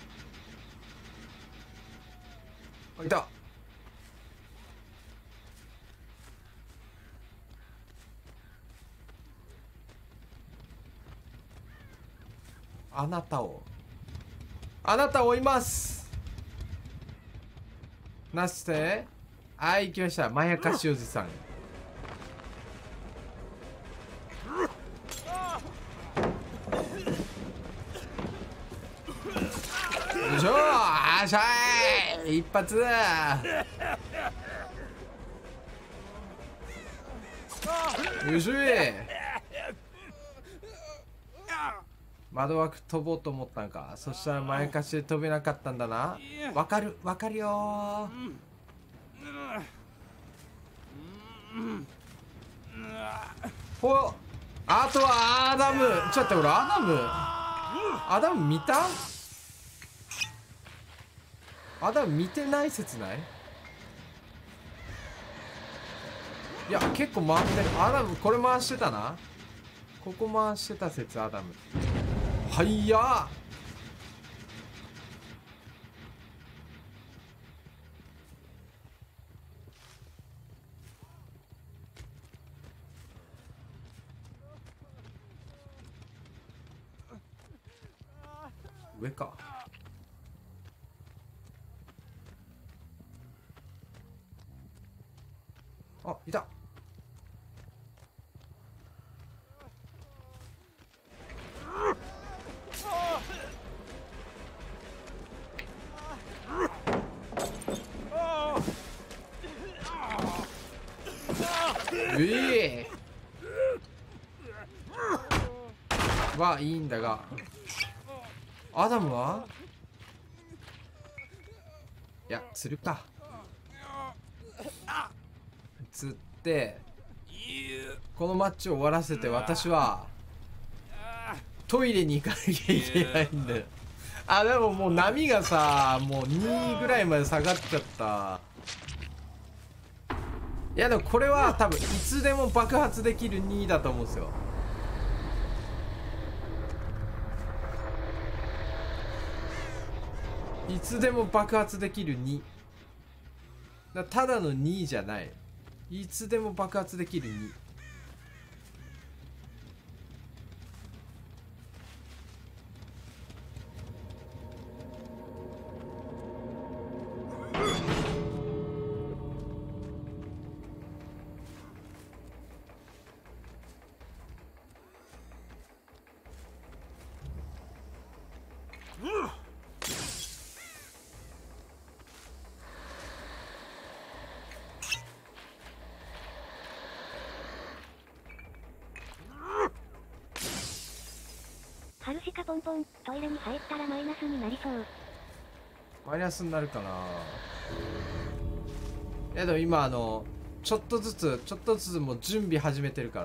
いた。 あなたを追います。なしてはい、行きました。まやかしおじさん。よいしょー、あーしゃーい、一発だ。よいしょい。窓枠飛ぼうと思ったんか。そしたら前かしで飛べなかったんだな。わかるよー。ほ、あとはアダム。ちょっと俺アダム見た？アダム見てない説ない？いや結構回ってる。アダムこれ回してたな。ここ回してた説。アダムはいや上か。あ、いた。はいいんだが、アダムはいや釣るか。釣ってこのマッチを終わらせて、私はトイレに行かなきゃいけないんだよ。あ、でももう波がさ、もう2ぐらいまで下がっちゃった。いやでもこれは多分いつでも爆発できる2だと思うんですよ。いつでも爆発できる2だ。ただの2じゃない。いつでも爆発できる2。
ハルシカポンポン、トイレに入ったらマイナスになりそう。
マイナスになるかな。いやでも今ちょっとずつもう準備始めてるから。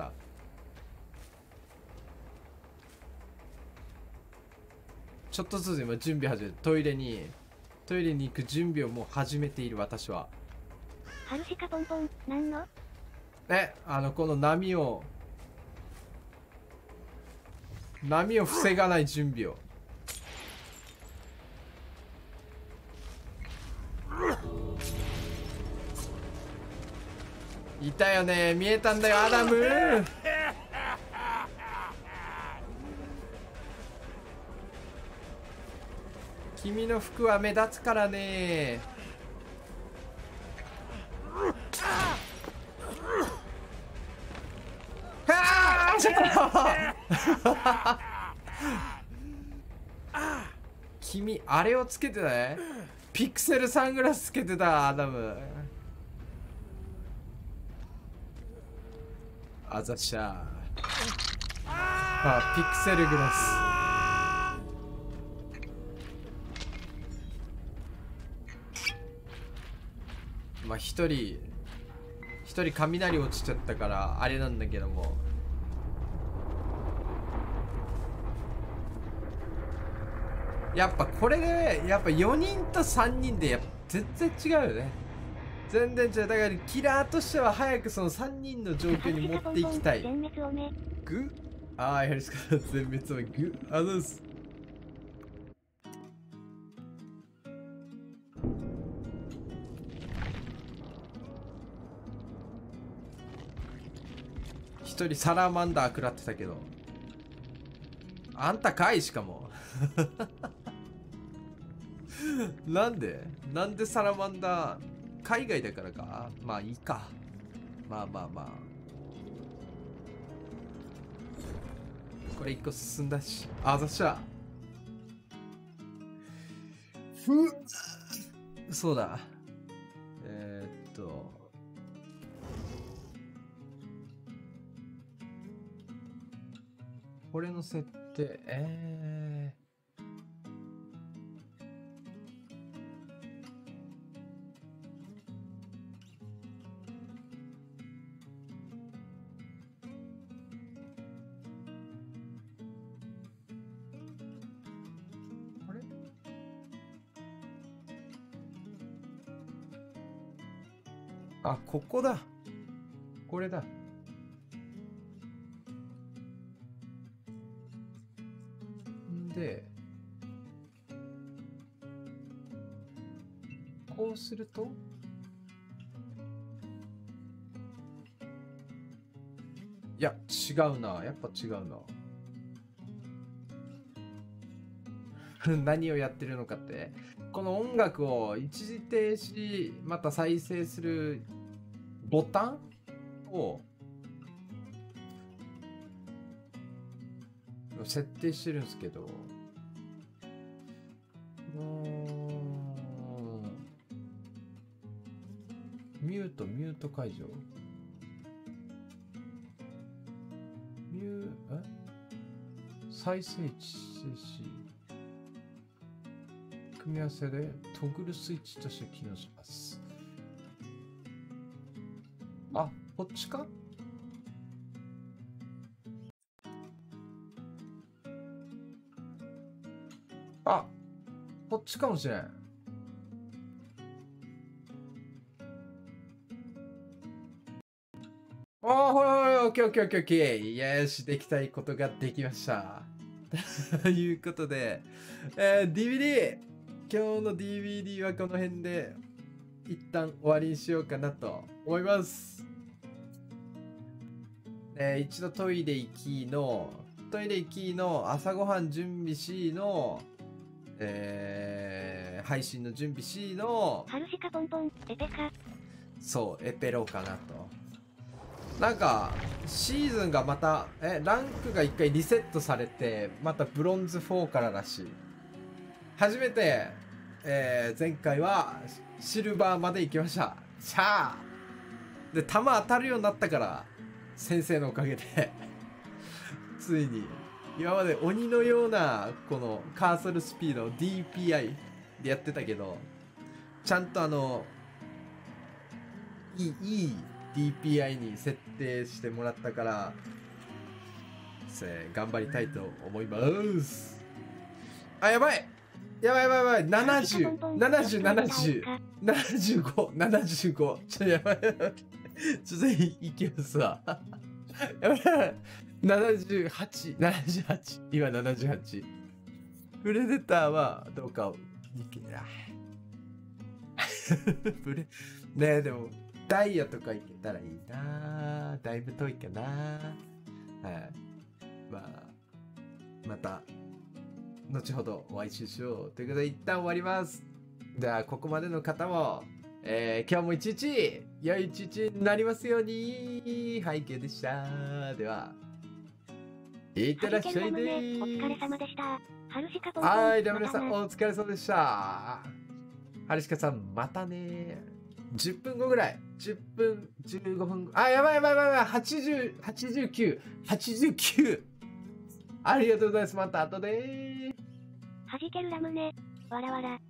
ちょっとずつ今準備始めて、トイレに行く準備をもう始めている私は。
ハルシカポンポン、なんの？
この波を防がない準備を。いたよね、見えたんだよアダム。君の服は目立つからね。君あれをつけてない？ピクセルサングラスつけてたアダム。あざっしゃピクセルグラス。まあ一人雷落ちちゃったからあれなんだけども、やっぱこれでやっぱ4人と3人で全然違うよね。全然違う。だからキラーとしては早くその3人の状況に持っていきたい。グああ、やはりしか全滅をグあざす。一人サラマンダー食らってたけど、 あんたかい、しかも。なんでサラマンダー、海外だからか。まあいいか。まあまあまあ。これ一個進んだし。あざっしゃ。そうだ。これの設定、あれ？あ、ここだ。これだ。で、こうすると、いや、違うな。やっぱ違うな。何をやってるのかって、この音楽を一時停止、また再生するボタンを設定してるんですけど、ミュート解除、再生値静止、組み合わせでトグルスイッチとして機能します。あ、こっちか？あ、こっちかもしれん。ああ、ほらほら、オッケーオッケーオッケーオッケー。よし、できたいことができました。ということで、DVD! 今日の DVD はこの辺で一旦終わりにしようかなと思います。一度トイレ行きの朝ごはん準備しの、配信の準備しの、
ハルシカポンポン、エペか。
そう、エペロかなと。なんか、シーズンがまた、ランクが一回リセットされて、またブロンズ4かららしい。初めて、前回はシルバーまで行きました。しゃーで、弾当たるようになったから、先生のおかげで、ついに、今まで鬼のような、このカーソルスピード、DPI でやってたけど、ちゃんといい DPI に設定してもらったから、頑張りたいと思います。あ、やばい70、70、70、75、75。ちょっとやばい。ちょっといきますわ。やばい。78、78。今78。プレデターはどうかを見てない。ねえ、でも、ダイヤとか行けたらいいな。だいぶ遠いかな。はい。まあ、また、後ほどお会いしましょう。ということで、一旦終わります。じゃあ、ここまでの方も、今日も一日、良い一日になりますように。背景でした。では、いってらっしゃいねー。
お疲れ様でした。ハルシカポンポン。
はい、では皆さん、お疲れ様でした。ハルシカさん、またねー。10分後ぐらい。10分、15分。あ、やばい。80、89、89。ありがとうございます。また後でー。
はじけるラムネ。わらわら。